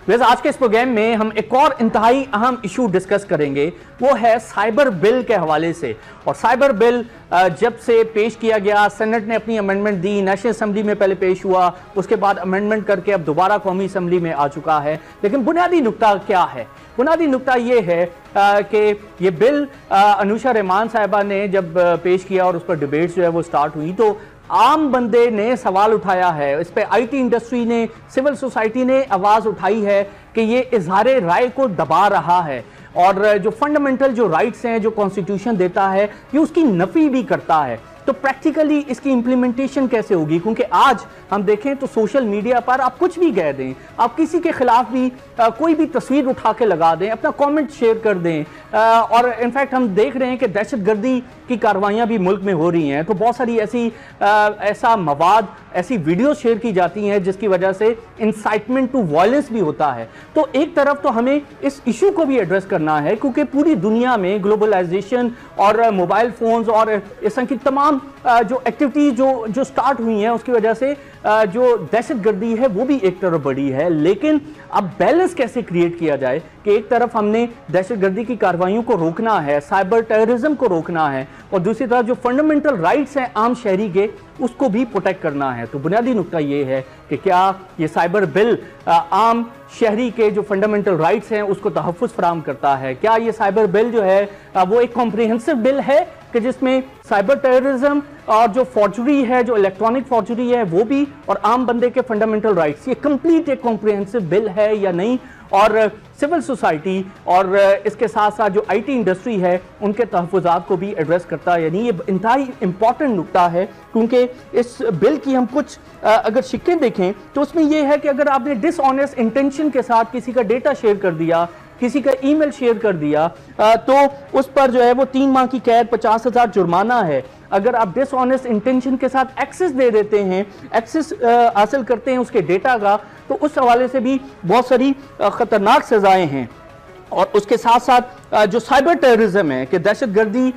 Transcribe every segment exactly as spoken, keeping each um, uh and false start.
वैसे आज के इस प्रोग्राम में हम एक और इंतहाई अहम इशू डिस्कस करेंगे, वो है साइबर बिल के हवाले से। और साइबर बिल जब से पेश किया गया, सेनेट ने अपनी अमेंडमेंट दी, नेशनल असेंबली में पहले पेश हुआ, उसके बाद अमेंडमेंट करके अब दोबारा कौमी असेंबली में आ चुका है। लेकिन बुनियादी नुक्ता क्या है? बुनियादी नुक्ता ये है कि ये बिल अनुषा रहमान साहिबा ने जब पेश किया और उस पर डिबेट्स जो है वो स्टार्ट हुई, तो आम बंदे ने सवाल उठाया है, इस पे आईटी इंडस्ट्री ने, सिविल सोसाइटी ने आवाज़ उठाई है कि ये इजहारे राय को दबा रहा है और जो फंडामेंटल जो राइट्स हैं, जो कॉन्स्टिट्यूशन देता है, ये उसकी नफी भी करता है। तो प्रैक्टिकली इसकी इंप्लीमेंटेशन कैसे होगी? क्योंकि आज हम देखें तो सोशल मीडिया पर आप कुछ भी कह दें, आप किसी के खिलाफ भी आ, कोई भी तस्वीर उठा के लगा दें, अपना कमेंट शेयर कर दें, आ, और इनफैक्ट हम देख रहे हैं कि दहशतगर्दी की कार्रवाइयाँ भी मुल्क में हो रही हैं। तो बहुत सारी ऐसी आ, ऐसा मवाद, ऐसी वीडियो शेयर की जाती हैं जिसकी वजह से इंसाइटमेंट टू वायलेंस भी होता है। तो एक तरफ तो हमें इस इशू को भी एड्रेस करना है, क्योंकि पूरी दुनिया में ग्लोबलाइजेशन और मोबाइल फोन्स और इस की तमाम जो एक्टिविटी जो जो स्टार्ट हुई हैं, उसकी वजह से जो दहशतगर्दी है वो भी एक तरफ बढ़ी है। लेकिन अब बैलेंस कैसे क्रिएट किया जाए कि एक तरफ हमने दहशतगर्दी की कार्रवाइयों को रोकना है, साइबर टेररिज्म को रोकना है, और दूसरी तरफ जो फंडामेंटल राइट्स हैं आम शहरी के, उसको भी प्रोटेक्ट करना है। तो बुनियादी नुकता ये है कि क्या ये साइबर बिल आम शहरी के जो फंडामेंटल राइट्स हैं उसको तहफ़्फ़ुज़ फराहम करता है? क्या ये साइबर बिल जो है वो एक कॉम्प्रिहेंसिव बिल है कि जिसमें साइबर टेररिज्म और जो फॉर्जरी है, जो इलेक्ट्रॉनिक फॉर्जरी है वो भी, और आम बंदे के फंडामेंटल राइट्स, ये कंप्लीट एक कॉम्प्रिहेंसिव बिल है या नहीं? और सिविल सोसाइटी और इसके साथ साथ जो आईटी इंडस्ट्री है उनके तहफ़्फ़ुज़ात को भी एड्रेस करता है। यानी ये इंतहाई इंपॉर्टेंट नुकता है, क्योंकि इस बिल की हम कुछ अगर शिक्के देखें तो उसमें यह है कि अगर आपने डिसऑनेस्ट इंटेंशन के साथ किसी का डेटा शेयर कर दिया, किसी का ईमेल शेयर कर दिया, तो उस पर जो है वो तीन माह की कैद, पचास हजार जुर्माना है। अगर आप डिसऑनेस्ट इंटेंशन के साथ एक्सेस दे देते हैं, एक्सेस हासिल करते हैं उसके डेटा का, तो उस हवाले से भी बहुत सारी खतरनाक सजाएं हैं। और उसके साथ साथ जो साइबर टेररिज्म है कि दहशतगर्दी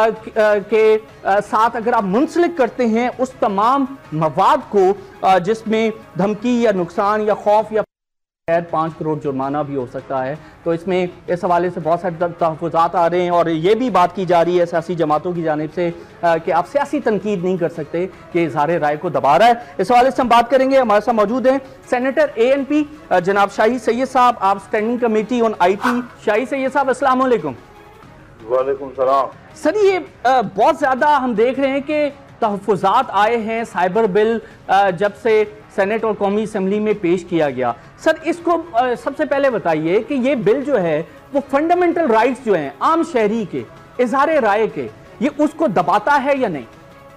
के साथ अगर आप मुंसलिक करते हैं उस तमाम मवाद को जिसमें धमकी या नुकसान या खौफ या पाँच करोड़ जुर्माना भी हो सकता है। तो इसमें इस हवाले से बहुत सारे तहफ़्फ़ुज़ात आ रहे हैं, और ये भी बात की जा रही है सियासी जमातों की जानिब से कि आप सियासी तनकीद नहीं कर सकते कि इज़हारे राय को दबा रहा है। इस हवाले से हम बात करेंगे। हमारे साथ मौजूद हैं सेनेटर ए एन पी जनाब शाही सैयद साहब, आप standing committee on IT. Shahi Syed साहब, अस्सलाम वालेकुम। वालेकुम सलाम। सर, ये बहुत ज़्यादा हम देख रहे हैं कि तहफ़्फ़ुज़ात आए हैं साइबर बिल जब से सेनेट और कौमी असेंबली में पेश किया गया। सर, इसको सबसे पहले बताइए कि ये बिल जो है वो फंडामेंटल राइट्स जो हैं आम शहरी के, इज़हारे राय के, ये उसको दबाता है या नहीं?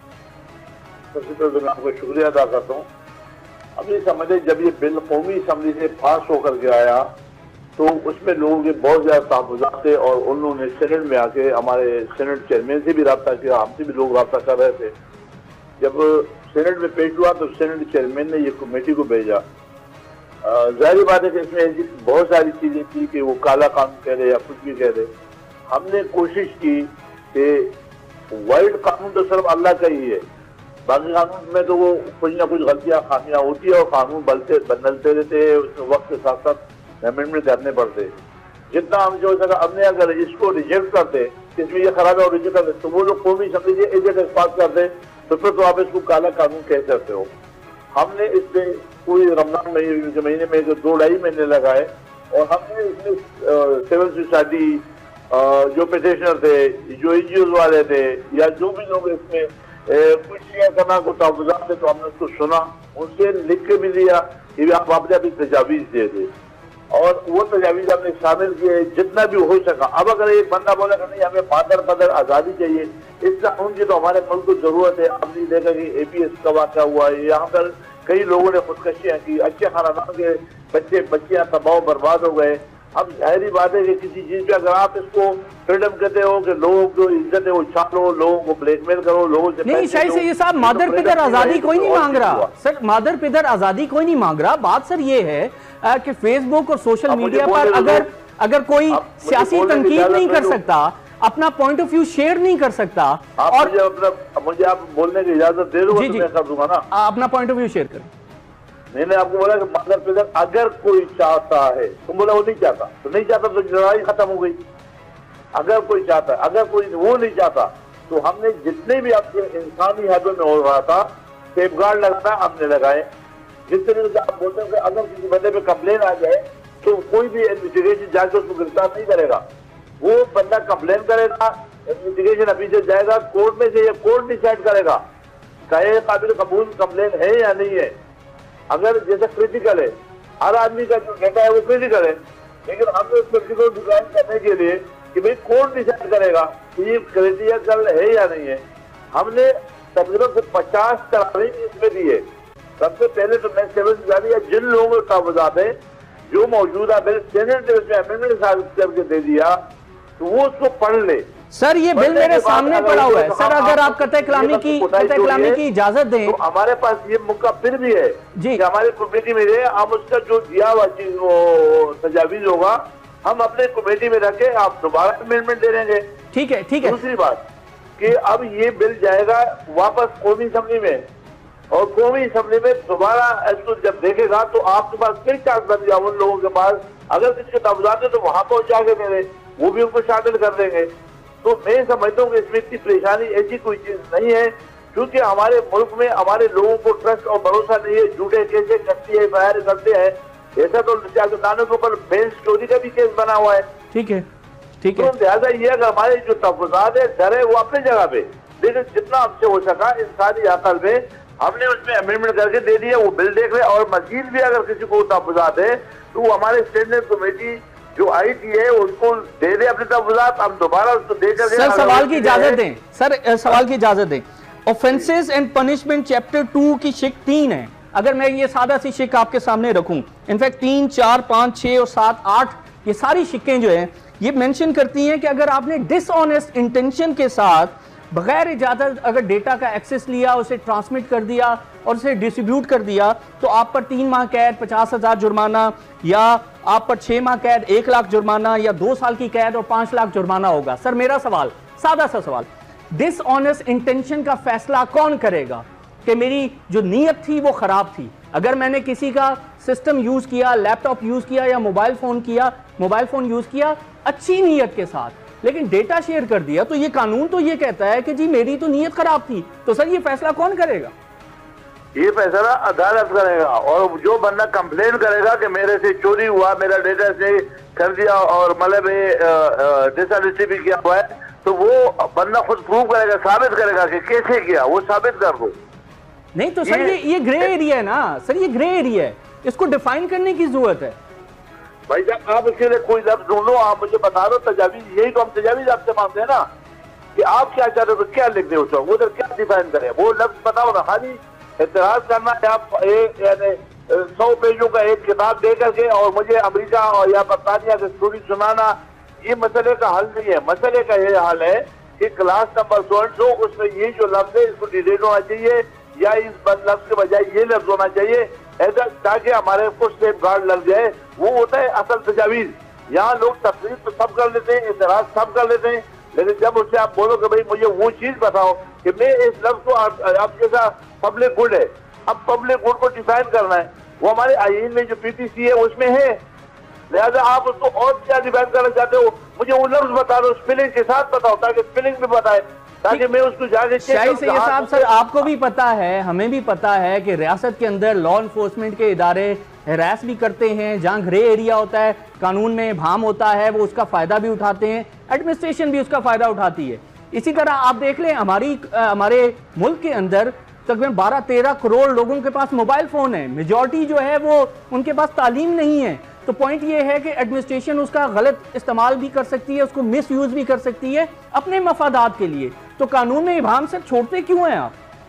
सबसे पहले मैं आपको शुक्रिया अदा करता हूँ। अब ये समझे, जब ये बिल कौमी असेंबली से पास होकर के आया तो उसमें लोगों के बहुत ज्यादा तहफ़्फ़ुज़ात थे, और उन्होंने सेनेट में आके हमारे सेनेट चेयरमैन से भी रब्ता किया, हमसे भी लोग रब्ता कर रहे थे। जब सेनेट में पेश हुआ तो सेनेट चेयरमैन ने ये कमेटी को भेजा। जाहिर बात है कि इसमें ऐसी बहुत सारी चीजें थी कि वो काला कानून कह रहे या कुछ भी कह रहे। हमने कोशिश की कि वर्ल्ड कानून तो सिर्फ अल्लाह का ही है, बाकी कानून में तो वो कुछ ना कुछ गलतियां खामियां होती है और कानून बदलते बदलते रहते हैं, उसमें वक्त के साथ साथ अमेंडमेंट करने पड़ते। जितना हम जो सका हमने अगर इसको रिजेक्ट करते, इसमें ये खराब है और रिजेक्ट करते, तो वो लोग कौमी असेंबली से एजेंट पास करते, तो फिर तो आप इसको काला कानून कह सकते हो। हमने इसमें पूरी रमजान महीने के महीने में जो दो ढाई महीने लगाए, और हमने इसमें सिविल सोसाइटी, जो पिटिशनर थे, जो एनजीओ वाले थे, या जो भी लोग इसमें कुछ करना को तहफ़्फ़ुज़ात थे, तो हमने उसको सुना, उनसे लिख के भी लिया कि आप अपने अभी तजावीज़ दे दे, और वो तजावीज़ हमने शामिल किए जितना भी हो सका। अब अगर एक बंदा बोलेगा नहीं हमें पादर पदर आज़ादी चाहिए, इस कानून की तो हमारे मुल्क को जरूरत है। आपने देखा कि ए पी एस का वाक़या हुआ है, यहाँ पर कई लोगों ने खुदकशियाँ की, अच्छे खानदान के बच्चे बच्चियाँ तबाह बर्बाद हो गए। अब जाहिर बात है कि किसी चीज पे अगर आप इसको फ्रीडम कहते हो कि लोगों को इज्जत है वो छालो, लोगों को ब्लैकमेल करो, लोगों से नहीं शाही से ये साहब मादर पिदर आजादी कोई नहीं मांग रहा सर, मादर पिदर आजादी कोई नहीं मांग रहा। बात सर ये है कि फेसबुक और सोशल मीडिया पर अगर अगर कोई सियासी तनकीद नहीं कर सकता, अपना पॉइंट ऑफ व्यू शेयर नहीं कर सकता, और मुझे मुझे आप बोलने की इजाजत दे दो, मैं कर दूंगा ना। अपना पॉइंट ऑफ व्यू शेयर करें। मैंने आपको बोला कि मदर पिदर अगर कोई चाहता है, तुम बोला वो नहीं चाहता, तो नहीं चाहता तो लड़ाई खत्म हो गई। अगर कोई चाहता है, अगर कोई वो नहीं चाहता, तो हमने जितने भी आपके इंसानी हदों में हो रहा था सेफगार्ड लगाना हमने लगाए। जिस तरीके से आप बोलते हैं कि अगर किसी बंदे पे कंप्लेन आ जाए तो कोई भी इन्वेस्टिगेशन जाके उसको गिरफ्तार नहीं करेगा, वो बंदा कंप्लेन करेगा, इन्वेस्टिगेशन ऑफिसर जाएगा कोर्ट में से, ये कोर्ट डिसाइड करेगा कहे काबिल कबूल कंप्लेन है या नहीं है। अगर जैसे क्रिटिकल है, हर आदमी का जो डेटा है वो क्रिटिकल है, लेकिन हमने उस व्यक्ति को डिजाइन करने के लिए कि भाई कोर्ट डिसाइड करेगा कि ये क्रिटिकल है या नहीं है। हमने तकरीबन से पचास करारी इसमें दी है। सबसे पहले तो मैं सिविल जज या जिन लोगों के कागजात है जो मौजूदा बिल सेनेट ने उसमें अमेंडमेंट करके दे दिया, तो वो उसको पढ़ ले। सर ये बिल मेरे सामने पड़ा हुआ है। सर अगर आप कतई कलामी की कतई कलामी की इजाजत दें तो हमारे पास ये मौका फिर भी है जी कि हमारी कमेटी में रहे, हम उसका जो दिया हुआ चीज वो तजावीज होगा हम अपने कमेटी में रखे, आप दोबारा अमेंडमेंट दे देंगे। ठीक है ठीक है। दूसरी बात कि अब ये बिल जाएगा वापस कौमी असेंबली में, और कौमी असेंबली में दोबारा इसको जब देखेगा तो आपके पास फिर चांस बन गया उन लोगों के पास, अगर किसके कागजात है तो वहां पहुंचा के दे रहे, वो भी उनको शामिल कर देंगे। तो मैं समझता हूँ कि इसमें इतनी परेशानी ऐसी कोई चीज नहीं है, क्योंकि हमारे मुल्क में हमारे लोगों को ट्रस्ट और भरोसा नहीं है। झूठे केसें करती है, फायर करते हैं, ऐसा तो सियासतदानों के ऊपर बेंच चोरी का भी केस बना हुआ है। ठीक है ठीक है। तो लिहाजा ये अगर हमारे जो तहफुजात है डर है वो अपनी जगह पे, लेकिन जितना हमसे हो सका इंसानी अकल में हमने उसमें अमेंडमेंट करके दे दिया, वो बिल देख रहे। और मजीद भी अगर किसी को तहफुजात है तो वो हमारे स्टैंडिंग कमेटी जो आई थी है उसको दे दे अपने तहफुजात, हम दोबारा उसको दे कर। सर सवाल की इजाजत दें, सर सवाल की इजाजत दें। Offences and punishment chapter two की शिक तीन है। अगर मैं ये सादा सी शिक आपके सामने रखूं, इनफैक्ट तीन चार पांच छह और सात आठ ये सारी शिकें जो हैं ये मेंशन करती हैं कि अगर आपने डिसऑनेस्ट इंटेंशन के साथ बगैर इजाजत अगर डेटा का एक्सेस लिया, उसे ट्रांसमिट कर दिया और उसे डिस्ट्रीब्यूट कर दिया, तो आप पर तीन माह कैद, पचास हजार जुर्माना, या आप पर छह माह कैद, एक लाख जुर्माना, या दो साल की कैद और पांच लाख जुर्माना होगा। सर मेरा सवाल, सादा सा सवाल, डिसऑनेस्ट इंटेंशन का फैसला कौन करेगा कि मेरी जो नीयत थी वो खराब थी? अगर मैंने किसी का सिस्टम यूज किया, लैपटॉप यूज किया या मोबाइल फोन किया मोबाइल फोन यूज किया अच्छी नीयत के साथ, लेकिन डेटा शेयर कर दिया, तो ये कानून तो ये कहता है कि जी मेरी तो नीयत खराब थी। तो सर ये फैसला कौन करेगा? ये फैसला अदालत करेगा, और जो बंदा कंप्लेन करेगा कि मेरे से चोरी हुआ, मेरा डेटा से कर दिया और मतलब डिसऑनेस्टी भी किया हुआ है, तो वो बंदा खुद प्रूव करेगा, साबित करेगा कि कैसे किया, वो साबित कर दो। नहीं तो सर ये ये ग्रे एरिया है ना सर, ये ग्रे एरिया है, इसको डिफाइन करने की जरूरत है। भाई जब आप इसके लिए कोई लफ्ज ढूंढो, आप मुझे बता दो तजावीज, यही तो हम तजावीज आपसे मांगते हैं ना कि आप क्या चाहते हो, तो क्या लिख दे उसको, वो क्या डिफाइन करें, वो लफ्ज बताओ ना। खाली एतराज करना है आप एक यानी सौ पेजों का एक किताब दे करके और मुझे अमेरिका और या बरतानिया की स्टोरी सुनाना, ये मसले का हल नहीं है। मसले का ये हल है कि क्लास नंबर सौ सौ उसमें ये जो लफ्ज है इसको डिलीट होना चाहिए, या इस लफ्ज के बजाय ये लफ्ज होना चाहिए, ऐसा ताकि हमारे को सेफ गार्ड लग जाए। वो होता है असल तजावीज। यहाँ लोग तकलीफ तो सब कर लेते हैं, एतराज सब कर लेते हैं, लेकिन जब उससे आप बोलो कि भाई मुझे वो चीज बताओ कि मैं इस लफ्ज को आप, आप जैसा पब्लिक गुड है, अब पब्लिक गुड को डिफाइन करना है, वो हमारे आईन में जो पीपीसी है उसमें है, लिहाजा आप उसको और क्या डिफाइन करना चाहते हो, मुझे वो लफ्ज बता दो, स्पेलिंग के साथ बताओ ताकि स्पेलिंग भी बताए, ताकि मैं उसको जाके शाही सैयद साहब, सर आपको भी पता है, हमें भी पता है कि रियासत के अंदर लॉ इन्फोर्समेंट के इदारे हरास भी करते हैं, जहाँ ग्रे एरिया होता है, कानून में भाम होता है, वो उसका फायदा भी उठाते हैं, एडमिनिस्ट्रेशन भी उसका फायदा उठाती है। इसी तरह आप देख लें हमारी हमारे मुल्क के अंदर तकरीबन बारह तेरह करोड़ लोगों के पास मोबाइल फोन है, मेजॉरिटी जो है वो उनके पास तालीम नहीं है। तो पॉइंट ये है कि एडमिनिस्ट्रेशन उसका गलत इस्तेमाल भी कर सकती है, उसको मिस यूज भी कर सकती है अपने मफादात के लिए। तो कानून में इबाम से छोड़ते क्यों हैं आप?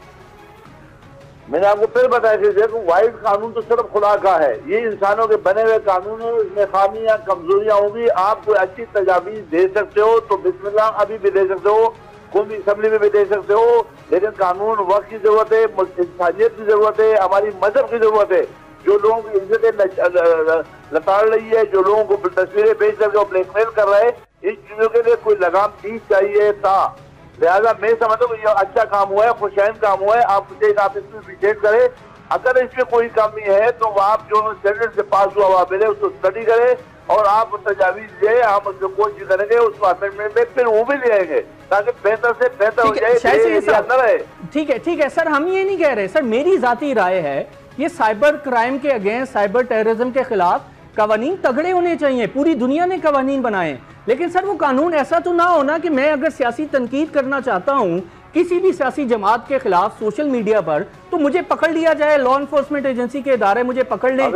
मैंने आपको फिर बताया कि देखो वाइड कानून तो सिर्फ खुदा का है, ये इंसानों के बने हुए कानून है, इसमें खामियां कमजोरियां होंगी। आप कोई अच्छी तजावीज दे सकते हो तो बिस्मिल्लाह अभी भी दे सकते हो, कौमी असेंबली में भी दे सकते हो, लेकिन कानून वक्त की जरूरत है, इंसानियत की जरूरत है, हमारी मजहब की जरूरत है। जो लोगों की इज्जतें लताड़ रही है, जो लोगों को तस्वीरें बेच करके ब्लैकमेल कर रहे हैं, इन चीजों के लिए कोई लगाम दी चाहिए था। लिहाजा मैं समझता हूँ ये अच्छा काम हुआ है, खुशैन काम हुआ है, आप आप इसमें अप्रिशिएट करें अगर इसमें कोई कमी है तो आप जो सेनेट से पास हुआ हुआ बिल है उसको स्टडी करें और आप तजावीज दे, हम उसको कोशिश करेंगे उसको अमेंडमेंट में फिर वो भी ले आएंगे ताकि बेहतर से बेहतर हो जाए। ठीक है ठीक है सर, हम ये नहीं कह रहे सर, मेरी जाती राय है ये साइबर क्राइम के अगेंस्ट, साइबर टेररिज्म के खिलाफ कवानीन तगड़े होने चाहिए। पूरी दुनिया ने कवानीन बनाए, लेकिन सर वो कानून ऐसा तो ना होना कि मैं अगर सियासी तनकीद करना चाहता हूँ किसी भी सियासी जमात के खिलाफ सोशल मीडिया पर तो मुझे पकड़ लिया जाए, लॉ एनफोर्समेंट एजेंसी के इदारे मुझे पकड़ लें,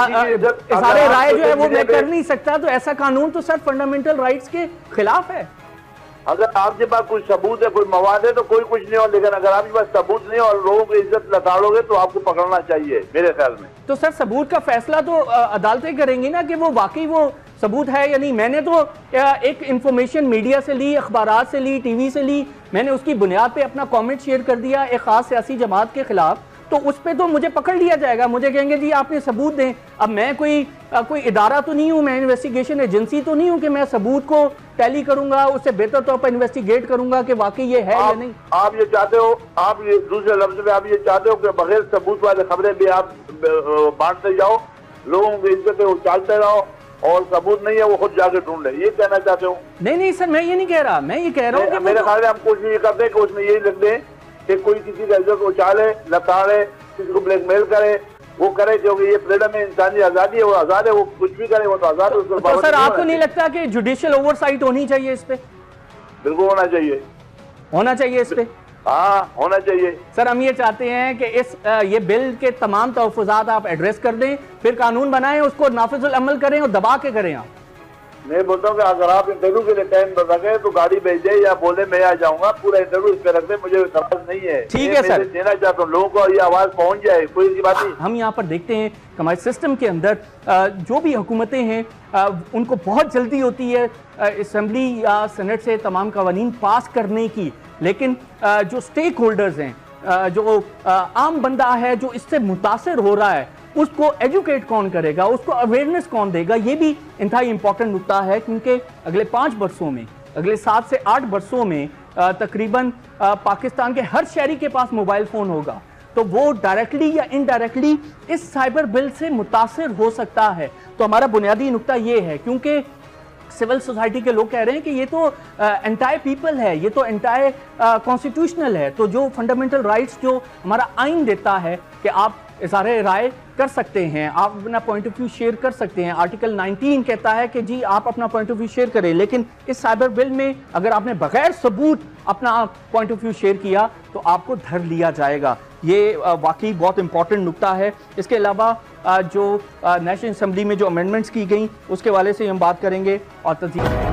इज़हारे राय जो है वो मैं कर नहीं सकता। तो ऐसा कानून तो सर फंडामेंटल राइट्स के खिलाफ है। अगर आपके पास कोई सबूत है, कोई मवाद है तो कोई कुछ नहीं हो, लेकिन अगर आपके पास सबूत नहीं और लोगों की इज्जत लताड़ोगे तो आपको पकड़ना चाहिए मेरे ख्याल में। तो सर सबूत का फैसला तो अदालतें करेंगी ना कि वो वाकई वो सबूत है या नहीं। मैंने तो एक इंफॉर्मेशन मीडिया से ली, अखबारात से ली, टीवी से ली, मैंने उसकी बुनियाद पे अपना कमेंट शेयर कर दिया एक खास सियासी जमात के खिलाफ, तो उस पर तो मुझे पकड़ लिया जाएगा। मुझे कहेंगे जी आपने सबूत दें। अब मैं कोई कोई इदारा तो नहीं हूँ, मैं इन्वेस्टिगेशन एजेंसी तो नहीं हूँ कि मैं सबूत को टैली करूंगा, उससे बेहतर तौर पर इन्वेस्टिगेट करूंगा कि वाकई ये है या नहीं। आप ये चाहते हो, आप ये दूसरे लफ्ज में आप ये चाहते हो कि बगैर सबूत वाले खबरें भी आप बांटते जाओ, लोगों की इज्जत उछालते रहो और सबूत नहीं है वो खुद जाके ढूंढ ले, ये कहना चाहते हो? नहीं नहीं सर, मैं ये नहीं कह रहा, मैं ये कह रहा हूँ मेरे ख्याल में हम कोशिश ये करते हैं कि उसमें यही लिख दें कि कोई किसी का इज्जत उछाले, लताड़े, किसी को ब्लैकमेल करे, वो करे, क्योंकि ये फ्रीडम है, इंसानी आजादी है, वो आजाद है, वो कुछ भी करे वो तो आजाद है। तो सर आपको नहीं लगता कि जुडिशियल ओवरसाइट होनी चाहिए इस पे? बिल्कुल होना चाहिए, होना चाहिए इस पे, हाँ होना चाहिए। सर हम ये चाहते हैं कि इस ये बिल के तमाम तहफ़्फ़ुज़ात आप एड्रेस कर दें, फिर कानून बनाएं, उसको नाफिजुल अमल करें और दबा के करें। आप मैं बोलता हूँ कि अगर आप इंटरव्यू के लिए टाइम रखें तो गाड़ी भेजे या बोले मैं आ जाऊंगा, पूरा इंटरव्यू इस पे रख दे, मुझे इतराज़ नहीं है। ठीक है सर, देना चाहता हूँ लोगों को ये आवाज़ पहुँच जाए, कोई सी बात नहीं। हम यहाँ पर देखते हैं कि हमारे सिस्टम के अंदर जो भी हुकूमतें हैं उनको बहुत जल्दी होती है असम्बली या सेनेट से तमाम कवानीन पास करने की, लेकिन जो स्टेक होल्डर्स हैं, जो आम बंदा है जो इससे मुतासर हो रहा है, उसको एजुकेट कौन करेगा, उसको अवेयरनेस कौन देगा, ये भी इंतहाई इंपॉर्टेंट नुकता है। क्योंकि अगले पाँच बरसों में, अगले सात से आठ बरसों में तकरीबन पाकिस्तान के हर शहरी के पास मोबाइल फ़ोन होगा, तो वो डायरेक्टली या इनडायरेक्टली इस साइबर बिल से मुतासर हो सकता है। तो हमारा बुनियादी नुकता ये है, क्योंकि सिविल सोसाइटी के लोग कह रहे हैं कि ये तो एंटायर पीपल है, ये तो एंटायर कॉन्स्टिट्यूशनल है, तो जो फंडामेंटल राइट्स जो हमारा आइन देता है कि आप इज़हारे राय कर सकते हैं, आप अपना पॉइंट ऑफ व्यू शेयर कर सकते हैं। आर्टिकल नाइनटीन कहता है कि जी आप अपना पॉइंट ऑफ व्यू शेयर करें, लेकिन इस साइबर बिल में अगर आपने बगैर सबूत अपना पॉइंट ऑफ व्यू शेयर किया तो आपको धर लिया जाएगा। ये वाकई बहुत इंपॉर्टेंट नुकता है। इसके अलावा जो नेशनल असम्बली में जो अमेंडमेंट्स की गई उसके वाले से हम बात करेंगे और तज़ीह।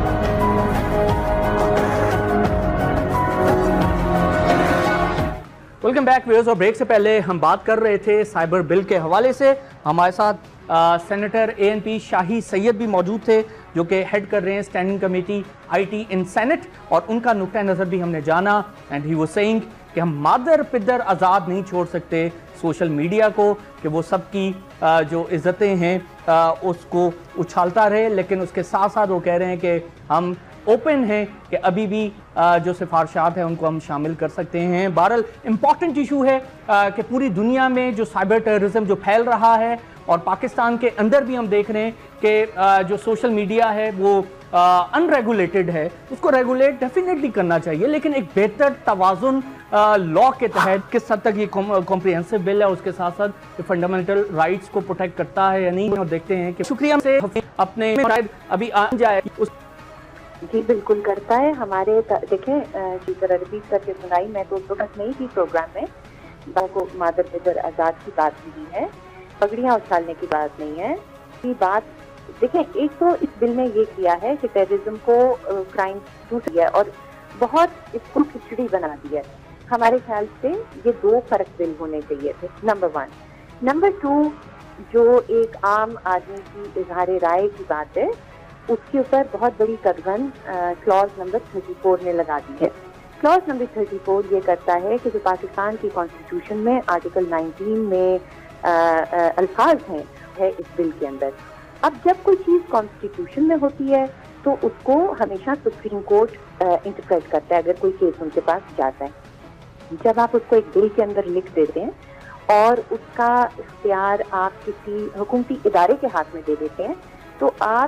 Welcome back viewers. और ब्रेक से पहले हम बात कर रहे थे साइबर बिल के हवाले से। हमारे साथ आ, senator A N P Shahi Syed भी मौजूद थे जो कि हेड कर रहे हैं standing committee IT in senate, और उनका नुक्ता नज़र भी हमने जाना। एंड ही वाज सेइंग कि हम मादर पिदर आज़ाद नहीं छोड़ सकते सोशल मीडिया को कि वो सबकी जो इज़्ज़तें हैं आ, उसको उछालता रहे, लेकिन उसके साथ साथ वो कह रहे हैं कि हम ओपन है कि अभी भी जो सिफारशात है उनको हम शामिल कर सकते हैं। बहरहाल इम्पॉर्टेंट इशू है कि पूरी दुनिया में जो साइबर टेररिज्म जो फैल रहा है, और पाकिस्तान के अंदर भी हम देख रहे हैं कि जो सोशल मीडिया है वो अनरेगुलेटेड है, उसको रेगुलेट डेफिनेटली करना चाहिए, लेकिन एक बेहतर तवाज़ुन लॉ के तहत किस हद तक ये कॉम्प्रिहेंसिव बिल है, उसके साथ साथ फंडामेंटल राइट्स को प्रोटेक्ट करता है या नहीं, और देखते हैं कि शुक्रिया से अपने अभी आ जाए उस जी बिल्कुल करता है। हमारे देखें टीचर रिपीट करके सुनाई, मैं तो उस वक्त नहीं थी प्रोग्राम में, को मादर पिदर आज़ाद की बात नहीं है, पगड़ियाँ उछालने की बात नहीं है। ये बात देखें, एक तो इस बिल में ये किया है कि टेररिज्म को क्राइम दूसरी है और बहुत इसको खिचड़ी बना दिया है। हमारे ख्याल से ये दो फर्क बिल होने चाहिए थे, नंबर वन। नंबर टू, जो एक आम आदमी की इजहार राय की बात है उसके ऊपर बहुत बड़ी कदगन क्लॉज नंबर थर्टी फोर ने लगा दी है। क्लॉज नंबर थर्टी फोर ये करता है कि जो पाकिस्तान की कॉन्स्टिट्यूशन में आर्टिकल नाइनटीन में आ, आ, अल्फाज हैं है इस बिल के अंदर। अब जब कोई चीज़ कॉन्स्टिट्यूशन में होती है तो उसको हमेशा सुप्रीम कोर्ट इंटरप्रेट करता है अगर कोई केस उनके पास जाता है। जब आप उसको एक बिल के अंदर लिख देते हैं और उसका इख्तियार आप किसी हुकूमती इदारे के हाथ में दे देते हैं तो आप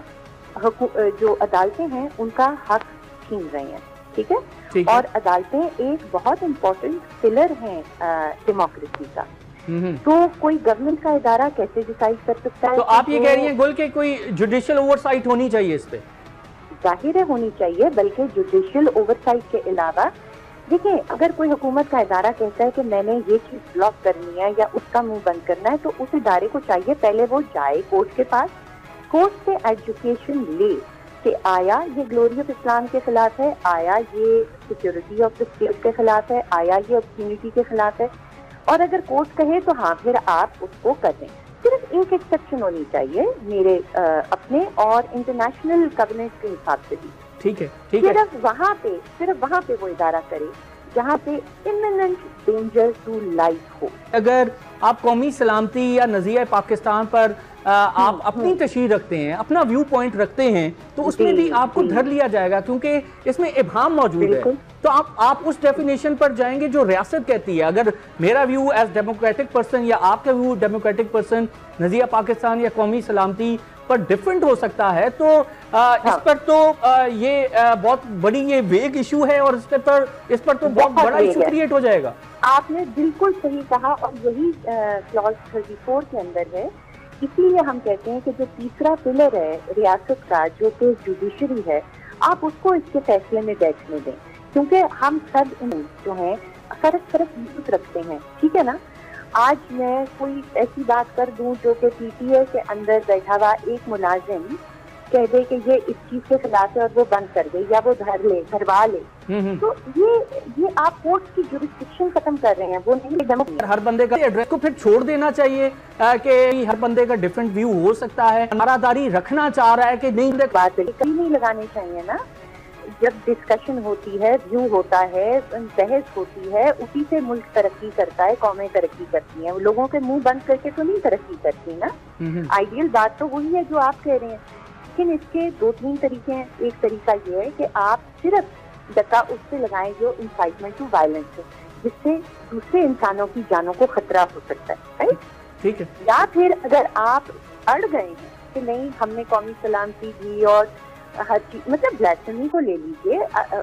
जो अदालतें हैं उनका हक छीन रहे हैं। ठीक है, ठीक और अदालतें एक बहुत इम्पोर्टेंट पिलर हैं डेमोक्रेसी का। तो कोई गवर्नमेंट का इदारा कैसे डिसाइड कर सकता है? तो आप ये कह रही हैं गुल के कोई जुडिशियल ओवरसाइट होनी चाहिए इस पे? जाहिर है होनी चाहिए, बल्कि जुडिशियल ओवरसाइट के अलावा देखिए, अगर कोई हुकूमत का इदारा कहता है कि मैंने ये चीज ब्लॉक करनी है या उसका मुंह बंद करना है, तो उस इदारे को चाहिए पहले वो जाए कोर्ट के पास, कोर्ट से एजुकेशन ले कि आया ये ग्लोरी ऑफ इस्लाम के खिलाफ है, आया ये सिक्योरिटी ऑफ द स्टेट के खिलाफ है, आया ये ऑब्स्टिनिटी के खिलाफ है, और अगर कोर्ट कहे तो हाँ फिर आप उसको कर दें। सिर्फ एक एक्सेप्शन होनी चाहिए मेरे आ, अपने और इंटरनेशनल कवनेंट के हिसाब से भी। ठीक है, ठीक है। सिर्फ वहाँ पे सिर्फ वहाँ पे वो इदारा करे जहाँ पे इमिनेंट डेंजर टू लाइफ हो। अगर आप कौमी सलामती या नज़िया पाकिस्तान पर आ, आप अपनी तशरीह रखते हैं, अपना व्यू पॉइंट रखते हैं, तो उसमें भी आपको धर लिया जाएगा क्योंकि इसमें इब्हाम मौजूद है। तो आप आप उस डेफिनेशन पर जाएंगे जो रियासत कहती है। अगर मेरा व्यू एज डेमोक्रेटिक पर्सन या आपका व्यू डेमोक्रेटिक पर्सन नज़िया पाकिस्तान या कौमी सलामती पर डिफरेंट हो सकता है, तो आ, हाँ। इस पर तो आ, ये आ, बहुत बड़ी ये वेग इशू है और इस पर इस पर तो बहुत बड़ा इशू क्रिएट हो जाएगा। आपने बिल्कुल सही कहा, और यही क्लॉज थर्टी फोर के अंदर है। इसीलिए हम कहते हैं कि जो तीसरा पिलर है रियासत का, जो कि जुडिशरी है, आप उसको इसके फैसले में बैठने दें, क्योंकि हम सब जो हैं फर्क फर्क व्यूज रखते हैं। ठीक है ना, आज मैं कोई ऐसी बात कर दूं जो कि पीटीए के अंदर बैठा हुआ एक मुलाजिम कह दे कि ये इस चीज के खिलाफ है और वो बंद कर दे या वो धर ले धरवा ले, तो ये ये आप कोर्ट की जुरिस्डिक्शन खत्म कर रहे हैं। वो नहीं, हर बंदे का एड्रेस को फिर छोड़ देना चाहिए कि हर बंदे का डिफरेंट व्यू हो सकता है। नारादारी रखना चाह रहा है कि नहीं, बात कहीं नहीं लगानी चाहिए ना। जब डिस्कशन होती है, व्यू होता है, बहस होती है, उसी से मुल्क तरक्की करता है, कौमें तरक्की करती हैं। लोगों के मुंह बंद करके तो नहीं तरक्की करती ना। आइडियल बात तो वही है जो आप कह रहे हैं, लेकिन इसके दो तीन तरीके हैं। एक तरीका ये है कि आप सिर्फ डका उससे लगाएं जो इंसाइटमेंट टू वायलेंस है, जिससे दूसरे इंसानों की जानों को खतरा हो सकता है। राइट, ठीक है। या फिर अगर आप अड़ गए हैं कि नहीं हमने कौमी सलामती दी और हर चीज, मतलब ब्लैस्फेमी को ले लीजिए,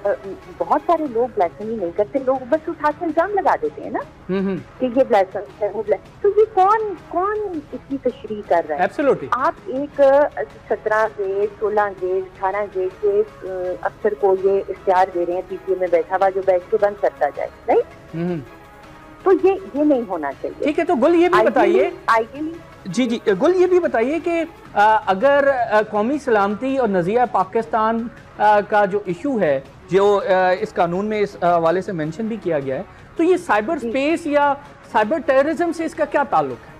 बहुत सारे लोग ब्लैस्फेमी नहीं करते, लोग बस उठा के इल्जाम लगा देते हैं ना कि ये ब्लैस्फेमी है, वो ब्लैस्फेमी। तो ये कौन कौन इसकी तशरीह कर रहा है? Absolutely. आप एक सत्रह ग्रेड, सोलह ग्रेड, अठारह ग्रेड के अफसर को ये इख्तियार दे रहे हैं पीटीए में बैठा हुआ, जो बैठ के बंद करता जाए। राइट, तो ये ये नहीं होना चाहिए। ठीक है, तो गुल ये भी बताइए, आइडियली जी जी गुल ये भी बताइए कि अगर आ, कौमी सलामती और नज़िया पाकिस्तान आ, का जो इशू है, जो आ, इस कानून में इस हवाले से मेंशन भी किया गया है, तो ये साइबर स्पेस या साइबर टेररिज्म से इसका क्या ताल्लुक है?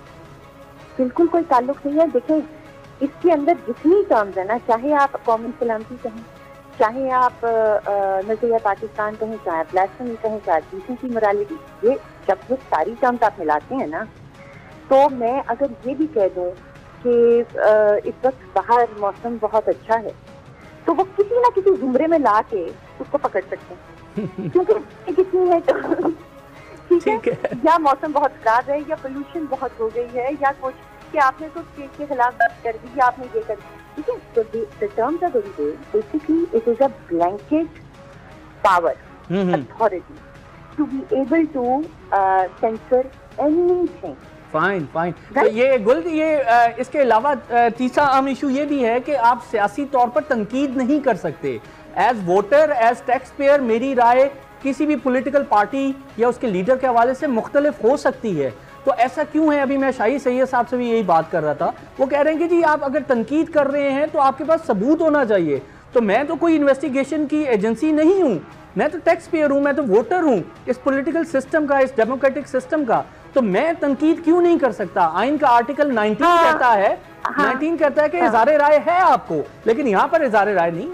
बिल्कुल कोई ताल्लुक नहीं है। देखें, इसके अंदर जितनी टर्म्स है ना, चाहे आप कौमी सलामती कहें, चाहे आप नज़रिया पाकिस्तान कहें, चाहे आप ब्लैस्फेमी कहें, चाहे डिसेंसी मोरालिटी, ये जब ये सारी टर्म्स आप मिलाते हैं ना, तो मैं अगर ये भी कह दूं कि इस वक्त बाहर मौसम बहुत अच्छा है, तो वो किसी ना किसी जुमरे में ला के उसको पकड़ सकते हैं, क्योंकि कितनी है तो ठीक है, या मौसम बहुत खराब है, या पोल्यूशन बहुत हो गई है, या कुछ कि आपने तो स्टेट के खिलाफ बात कर दी, या आपने ये कर दी। ठीक है, तो the terms are very good. Basically it is a blanket power, authority to be able to censor anything. Fine fine तो ये गुल ये आ, इसके अलावा तीसरा अहम इशू ये भी है कि आप सियासी तौर पर तनकीद नहीं कर सकते। As voter, as tax payer, मेरी राय किसी भी पॉलिटिकल पार्टी या उसके लीडर के हवाले से मुख्तलिफ हो सकती है। तो ऐसा क्यों है? अभी मैं शाही सैयद साहब से भी यही बात कर रहा था, वो कह रहे हैं कि जी आप अगर तनकीद कर रहे हैं तो आपके पास सबूत होना चाहिए। तो मैं तो कोई इन्वेस्टिगेशन की एजेंसी नहीं हूँ, मैं तो टैक्स पेयर हूँ, मैं तो वोटर हूँ इस पॉलिटिकल सिस्टम का, इस डेमोक्रेटिक सिस्टम का। तो मैं तनकीद क्यों नहीं कर सकता? आइन का आर्टिकल नाइनटीन हाँ, कहता है हाँ, नाइनटीन कहता है कि हाँ, इज़हार राय है आपको, लेकिन यहाँ पर इज़हार राय नहीं।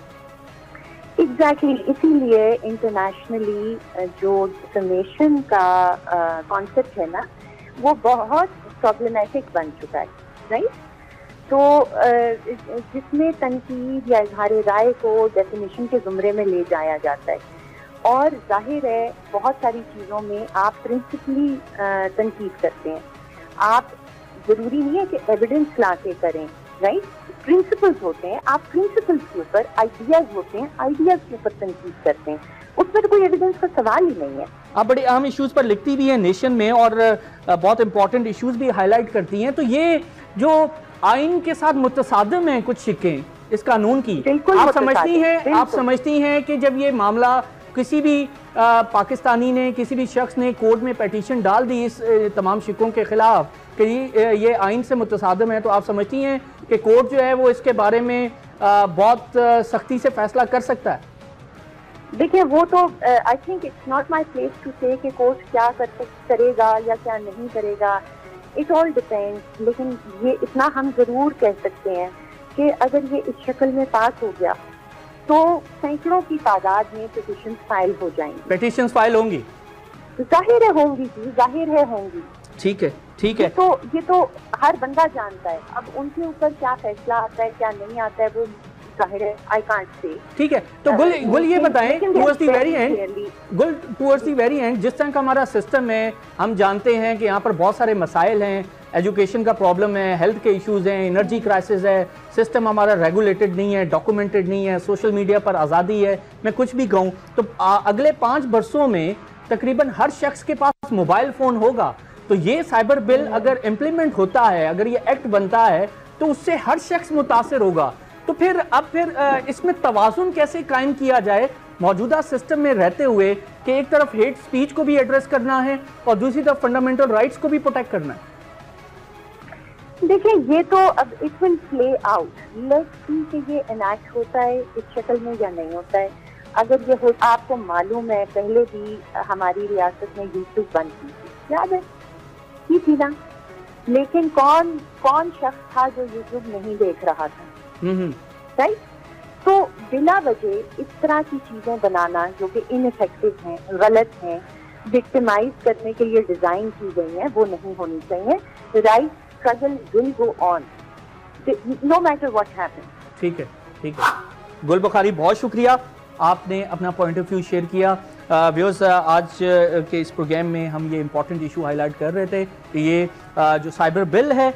एग्जैक्टली exactly, इसीलिए इंटरनेशनली जो डिफेमेशन का कॉन्सेप्ट है ना, वो बहुत प्रॉब्लमेटिक बन चुका है। राइट, तो जिसमें तनकीद या इज़हार राय को डेफिनेशन के जुमरे में ले जाया जाता है, और जाहिर है बहुत सारी चीज़ों में आप प्रिंसिपली तनकीद करते हैं, आप ज़रूरी नहीं है कि एविडेंस ला के करें, राइट? प्रिंसिपल्स होते हैं, आप प्रिंसिपल्स के ऊपर, आइडियाज़ होते हैं, आइडियाज़ के ऊपर तनकीद करते हैं, उसमें तो कोई एविडेंस का सवाल ही नहीं है। आप बड़े अहम इश्यूज़ पर लिखती भी हैं नेशन में और बहुत इंपॉर्टेंट इश्यूज़ भी हाईलाइट करती हैं, तो ये जो आइन के साथ मुतसादिम हैं कुछ शिक्कें इस कानून की, आप समझती हैं आप समझती हैं कि जब ये मामला किसी भी आ, पाकिस्तानी ने, किसी भी शख्स ने कोर्ट में पेटिशन डाल दी इस तमाम शिकों के खिलाफ कि ये आइन से मुतसादिम है, तो आप समझती हैं कि कोर्ट जो है वो इसके बारे में आ, बहुत सख्ती से फैसला कर सकता है? देखिए, वो तो I think it's not my place to say कि कोर्ट क्या कर, करेगा या क्या नहीं करेगा, इट ऑल डिपेंड्स। लेकिन ये इतना हम ज़रूर कह सकते हैं कि अगर ये इस शक्ल में पास हो गया तो सैकड़ों की तादाद में पिटिशन फाइल हो जाएंगी। पिटिशन फाइल होंगी, जाहिर है होंगी जी, जाहिर है होंगी। ठीक है, ठीक है। तो ये तो हर बंदा जानता है, अब उनके ऊपर क्या फैसला आता है क्या नहीं आता है वो जाहिर है, आई कांट से। ठीक है, तो गुल गुल ये बताएं towards the very end, Gul towards the very end जिस तरह का हमारा सिस्टम है, हम जानते हैं कि यहाँ पर बहुत सारे मसाइल हैं, एजुकेशन का प्रॉब्लम है, हेल्थ के इश्यूज़ हैं, एनर्जी क्राइसिस है, सिस्टम हमारा रेगुलेटेड नहीं है, डॉक्यूमेंटेड नहीं है, सोशल मीडिया पर आज़ादी है, मैं कुछ भी कहूँ तो आ, अगले पाँच बरसों में तकरीबन हर शख्स के पास मोबाइल फ़ोन होगा। तो ये साइबर बिल अगर इम्प्लीमेंट होता है, अगर ये एक्ट बनता है तो उससे हर शख्स मुतासिर होगा। तो फिर अब फिर इसमें तवाज़ुन कैसे कायम किया जाए मौजूदा सिस्टम में रहते हुए कि एक तरफ हेट स्पीच को भी एड्रेस करना है और दूसरी तरफ फंडामेंटल राइट्स को भी प्रोटेक्ट करना है? देखिए, ये तो अब it will play out, let's see कि ये एनैक्ट होता है इस शक्ल में या नहीं होता है। अगर ये हो, आपको मालूम है पहले भी हमारी रियासत में यूट्यूब बंद की थी, याद है की थी ना, लेकिन कौन कौन शख्स था जो यूट्यूब नहीं देख रहा था, राइट? तो बिला वजह इस तरह की चीजें बनाना जो कि इनइफेक्टिव हैं, गलत हैं, विक्टिमाइज करने के लिए डिजाइन की गई हैं, वो नहीं होनी चाहिए। Right struggle will go on no matter what happens. ठीक है, ठीक है। गुल बुखारी, बहुत शुक्रिया, आपने अपना पॉइंट ऑफ व्यू शेयर किया। व्यूअर्स, आज के इस प्रोग्राम में हम ये इम्पॉर्टेंट इशू हाईलाइट कर रहे थे कि ये जो साइबर बिल है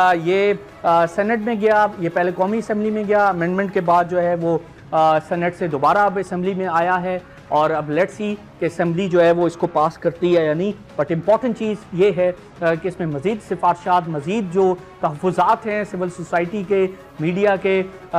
ये सेनेट में गया, ये पहले कौमी असम्बली में गया, अमेंडमेंट के बाद जो है वो सेनेट से दोबारा अब असम्बली में आया है और अब लेट्स सी कि असम्बली जो है वो इसको पास करती है या नहीं। बट इम्पॉर्टेंट चीज़ ये है कि इसमें मज़ीद सिफारशात, मज़ीद जो तहफ़्फ़ुज़ात हैं सिविल सोसाइटी के, मीडिया के,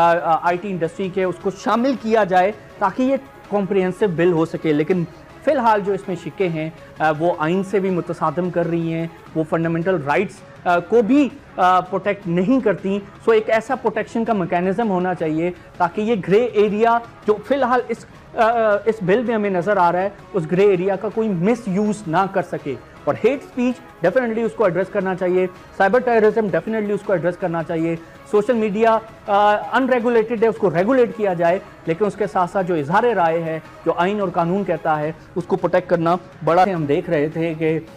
आई टी इंडस्ट्री के, उसको शामिल किया जाए ताकि ये कॉम्प्रिहेंसिव बिल हो सके। लेकिन फ़िलहाल जो इसमें शिक्के हैं वो आइन से भी मुतसादम कर रही हैं, वो फंडामेंटल राइट्स को भी प्रोटेक्ट नहीं करती। सो एक ऐसा प्रोटेक्शन का मैकेनिज़्म होना चाहिए ताकि ये ग्रे एरिया जो फ़िलहाल इस इस बिल में हमें नज़र आ रहा है, उस ग्रे एरिया का कोई मिस यूज़ ना कर सके। और हेट स्पीच डेफिनेटली उसको एड्रेस करना चाहिए, साइबर टेररिज्म डेफिनेटली उसको एड्रेस करना चाहिए, सोशल मीडिया अनरेगुलेटेड है उसको रेगुलेट किया जाए, लेकिन उसके साथ साथ जो इजहार राय है, जो आइन और कानून कहता है, उसको प्रोटेक्ट करना बड़ा। हम देख रहे थे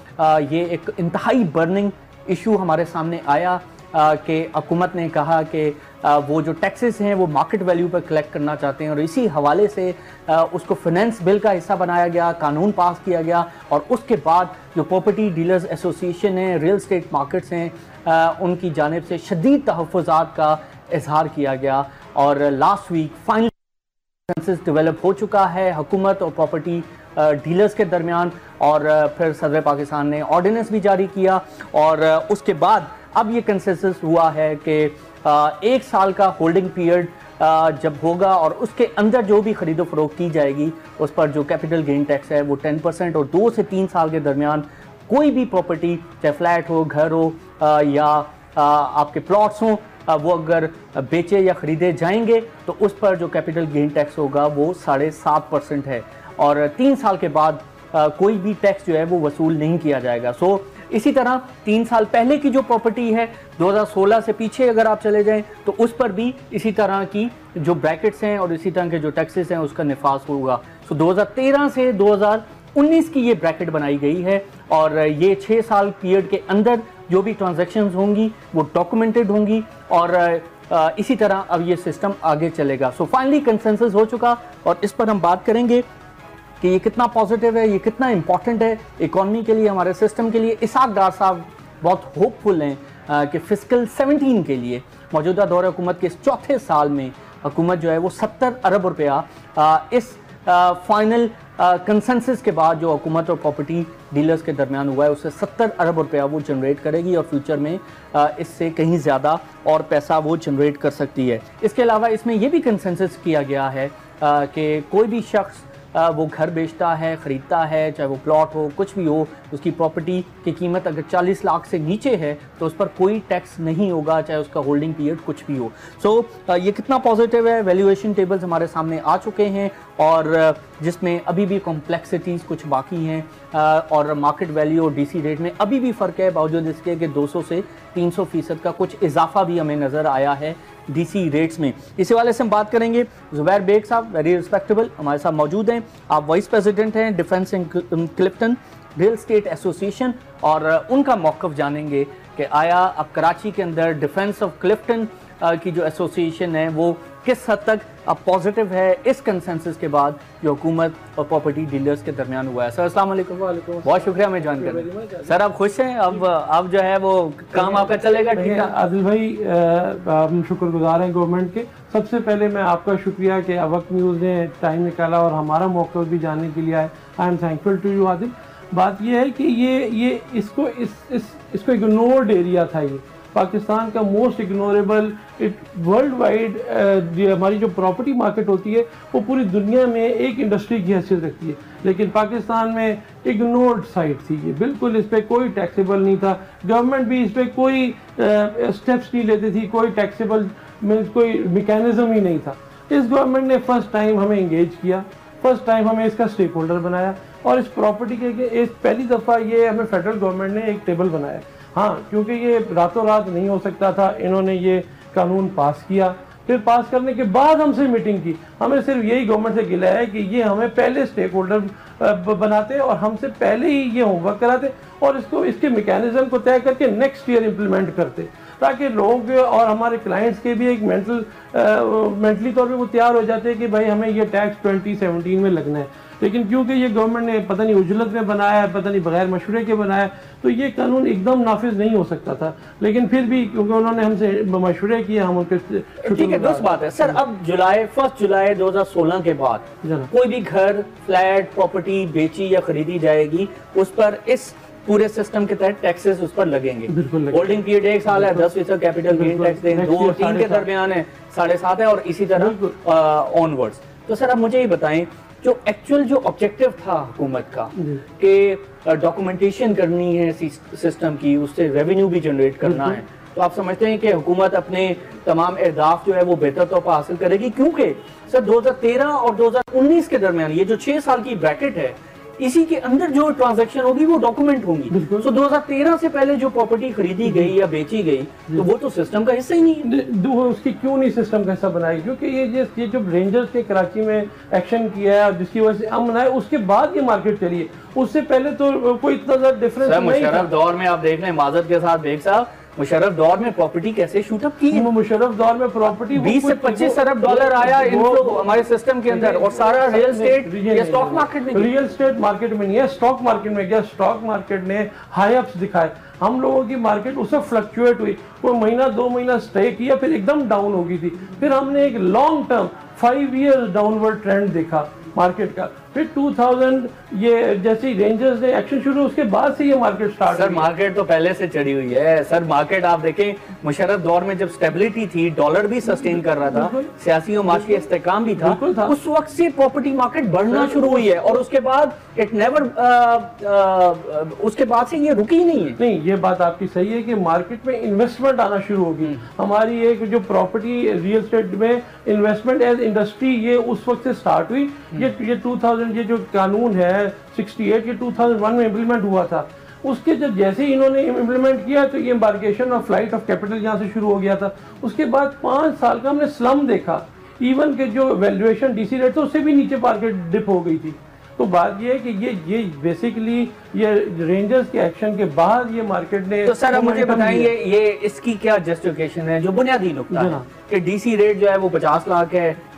कि ये एक इंतहाई बर्निंग इशू हमारे सामने आया कि हुकूमत ने कहा कि वो जो टैक्सेस हैं वो मार्केट वैल्यू पर कलेक्ट करना चाहते हैं और इसी हवाले से उसको फाइनेंस बिल का हिस्सा बनाया गया, कानून पास किया गया और उसके बाद जो प्रॉपर्टी डीलर्स एसोसिएशन है, रियल स्टेट मार्केट्स हैं, उनकी जानिब से शदीद तहफ़्फ़ुज़ात का इजहार किया गया और last week final consensus develop हो चुका है हुकूमत और प्रॉपर्टी डीलर्स के दरमियान। और फिर सदर पाकिस्तान ने ऑर्डिनेंस भी जारी किया और उसके बाद अब ये कंसेंसस हुआ है कि एक साल का होल्डिंग पीरियड जब होगा और उसके अंदर जो भी खरीदो फरोख्त की जाएगी उस पर जो कैपिटल गेन टैक्स है वो टेन परसेंट और दो से तीन साल के दरमियान कोई भी प्रॉपर्टी, चाहे फ्लैट हो, घर हो या आपके प्लॉट्स हों, वो अगर बेचे या ख़रीदे जाएंगे तो उस पर जो कैपिटल गेन टैक्स होगा वो साढ़े सात परसेंट है और तीन साल के बाद आ, कोई भी टैक्स जो है वो वसूल नहीं किया जाएगा। सो इसी तरह तीन साल पहले की जो प्रॉपर्टी है दो हज़ार सोलह से पीछे अगर आप चले जाएं तो उस पर भी इसी तरह की जो ब्रैकेट्स हैं और इसी तरह के जो टैक्सेस हैं उसका निफाज होगा। सो दो हज़ार तेरह से दो हज़ार उन्नीस की ये ब्रैकेट बनाई गई है और ये छः साल पीरियड के अंदर जो भी ट्रांजैक्शंस होंगी वो डॉक्यूमेंटेड होंगी और इसी तरह अब ये सिस्टम आगे चलेगा। सो फाइनली कंसेंसस हो चुका और इस पर हम बात करेंगे कि ये कितना पॉजिटिव है, ये कितना इंपॉर्टेंट है इकॉनमी के लिए, हमारे सिस्टम के लिए। इसहाक डार साहब बहुत होपफुल हैं कि फिस्कल सत्रह के लिए मौजूदा दौर हुकूमत के इस चौथे साल में हुकूमत जो है वो सत्तर अरब रुपया इस फाइनल कंसेंसस के बाद जो हुकूमत और प्रॉपर्टी डीलर्स के दरमियान हुआ है उससे सत्तर अरब रुपया वो जनरेट करेगी और फ्यूचर में आ, इससे कहीं ज़्यादा और पैसा वो जनरेट कर सकती है। इसके अलावा इसमें ये भी कंसेंसस किया गया है कि कोई भी शख्स आ, वो घर बेचता है, ख़रीदता है, चाहे वो प्लॉट हो, कुछ भी हो, उसकी प्रॉपर्टी की कीमत अगर चालीस लाख से नीचे है तो उस पर कोई टैक्स नहीं होगा, चाहे उसका होल्डिंग पीरियड कुछ भी हो। सो so, ये कितना पॉजिटिव है। वैल्यूएशन टेबल्स हमारे सामने आ चुके हैं और जिसमें अभी भी कॉम्प्लेक्सिटीज़ कुछ बाकी हैं और मार्केट वैल्यू और डीसी रेट में अभी भी फ़र्क है, बावजूद इसके कि दो सौ से तीन सौ फीसद का कुछ इजाफा भी हमें नज़र आया है डीसी रेट्स में। इसी वाले से हम बात करेंगे। ज़ुबैर बेग साहब वेरी रिस्पेक्टेबल हमारे साथ मौजूद हैं। आप वाइस प्रेसिडेंट हैं defence in Clifton real estate association, और उनका मौक़िफ़ जानेंगे कि आया अब कराची के अंदर डिफेंस ऑफ क्लिफ्टन की जो एसोसिएशन है वो किस हद तक अब पॉजिटिव है इस कंसेंसस के बाद जो हुकूमत और प्रॉपर्टी डीलर्स के दरमियान हुआ है। सर अस्सलाम वालेकुम। बहुत शुक्रिया हमें ज्वाइन करने। सर आप खुश हैं? अब अब जो है वो काम आपका चलेगा ठीक है? आदिल भाई हम शुक्रगुजार हैं गवर्नमेंट के। सबसे पहले मैं आपका शुक्रिया कि वक्त न्यूज़ ने टाइम निकाला और हमारा मौका भी जानने के लिए आए। I am thankful to you Adil. बात यह है कि ये ये इसको इस, इस इसको इग्नोर्ड एरिया था। ये पाकिस्तान का most ignorable it world wide हमारी जो प्रॉपर्टी मार्केट होती है वो पूरी दुनिया में एक इंडस्ट्री की हैसियत रखती है, लेकिन पाकिस्तान में इग्नोर्ड साइट थी ये। बिल्कुल इस पर कोई टैक्सेबल नहीं था। गवर्नमेंट भी इस पर कोई स्टेप्स नहीं लेती थी, कोई टैक्सेबल मीन्स कोई मैकेनिज्म ही नहीं था। इस गवर्नमेंट ने फर्स्ट टाइम हमें इंगेज किया, फर्स्ट टाइम हमें इसका स्टेक होल्डर बनाया और इस प्रॉपर्टी के एक पहली दफ़ा ये हमें फेडरल गवर्नमेंट ने एक टेबल बनाया। हाँ, क्योंकि ये रातों रात नहीं हो सकता था, इन्होंने ये कानून पास किया। फिर पास करने के बाद हमसे मीटिंग की। हमें सिर्फ यही गवर्नमेंट से गिला है कि ये हमें पहले स्टेक होल्डर बनाते और हमसे पहले ही ये होमवर्क कराते और इसको इसके मैकेनिज्म को तय करके नेक्स्ट ईयर इम्प्लीमेंट करते, ताकि लोग और हमारे क्लाइंट्स के भी एक मेंटल मेंटली तौर पे वो तैयार हो जाते हैं कि भाई हमें ये टैक्स ट्वेंटी सेवनटीन में लगना है। लेकिन क्योंकि ये गवर्नमेंट ने पता नहीं उजलत में बनाया है, पता नहीं बगैर मशवरे के बनाया, तो ये कानून एकदम नाफिज नहीं हो सकता था। लेकिन फिर भी क्योंकि उन्होंने हमसे मशवरे किए, हम उनके ठीक है। दूसरी बात है सर, अब जुलाई फर्स्ट जुलाई दो हज़ार सोलह के बाद कोई भी घर, फ्लैट, प्रॉपर्टी बेची या खरीदी जाएगी उस पर इस पूरे सिस्टम के तहत टैक्सेस उस पर लगेंगे। होल्डिंग पीरियड एक साल है, दस फीसद कैपिटल गेन टैक्स दें, दो और तीन के दरमियान है साढ़े सात है और इसी तरह ऑनवर्ड्स। तो सर अब मुझे ये बताएं जो एक्चुअल जो ऑब्जेक्टिव था हुकूमत का कि डॉक्यूमेंटेशन करनी है सिस्टम की, उससे रेवेन्यू भी जनरेट करना है, तो आप समझते हैं कि हुकूमत अपने तमाम अहदाफ जो है वो बेहतर तौर पर हासिल करेगी? क्योंकि सर दो हज़ार तेरह और दो हज़ार उन्नीस के दरमियान ये जो छह साल की ब्रैकेट है इसी के अंदर जो ट्रांजैक्शन होगी वो डॉक्यूमेंट होंगी। तो दो हज़ार तेरह से पहले जो प्रॉपर्टी खरीदी गई या बेची गई तो वो तो सिस्टम का हिस्सा ही नहीं है। उसकी क्यों नहीं सिस्टम का हिस्सा बनाई? क्योंकि ये ये जो रेंजर्स ने कराची में एक्शन किया है जिसकी वजह से अमन आया, उसके बाद ये मार्केट चली है। उससे पहले तो कोई इतना ज्यादा डिफरेंस नहीं था। मुशर्रफ दौर में आप देख लें, माजरत के साथ बेग साहब, मुशर्रफ दौर में प्रॉपर्टी कैसे शूटअप की है? मुशर्रफ दौर में प्रॉपर्टी बीस से पच्चीस अरब डॉलर आया इनफ्लो हमारे सिस्टम के अंदर और सारा रियल स्टेट या स्टॉक मार्केट में रियल स्टेट मार्केट में नहीं है, स्टॉक मार्केट में गया। स्टॉक मार्केट ने हाई अप्स दिखाए। हम लोगों की मार्केट उससे फ्लक्चुएट हुई, कोई महीना दो महीना स्टे किया फिर एकदम डाउन हो गई थी। फिर हमने एक long term five years downward trend देखा मार्केट का। फिर दो हज़ार ये जैसे रेंजर्स ने एक्शन शुरू, उसके बाद से ये मार्केट स्टार्ट। सर मार्केट तो पहले से चढ़ी हुई है। सर मार्केट आप देखें, मुशर्रफ दौर में जब स्टेबिलिटी थी, डॉलर भी सस्टेन कर रहा था, सियासी और माशी इस्तेकाम भी था, था, उस वक्त से प्रॉपर्टी मार्केट बढ़ना शुरू हुई है और उसके बाद इट नेवर उसके बाद से ये रुकी ही नहीं है। नहीं, ये बात आपकी सही है कि मार्केट में इन्वेस्टमेंट आना शुरू होगी। हमारी एक जो प्रॉपर्टी रियल एस्टेट में इन्वेस्टमेंट एज इंडस्ट्री ये उस वक्त से स्टार्ट हुई। ये ये दो हज़ार ये जो कानून है अड़सठ ये दो हज़ार एक में इम्प्लीमेंट हुआ था। उसके जब जैसे ही इन्होंने इम्प्लीमेंट किया तो ये एम्बार्केशन और फ्लाइट ऑफ कैपिटल यहाँ से शुरू हो गया था। उसके बाद पाँच साल का हमने स्लम देखा, इवन के जो वैल्यूएशन डीसी रेट था उससे भी नीचे मार्केट डिप हो गई थी। तो बात ये है कि ये ये बेसिकली ये रेंजर्स के एक्शन के बाद ये मार्केट ने। तो सर अब मुझे बताइए ये इसकी क्या जस्टिफिकेशन है जो बुनियादी नुकता है कि डीसी रेट जो है वो पचास लाख है,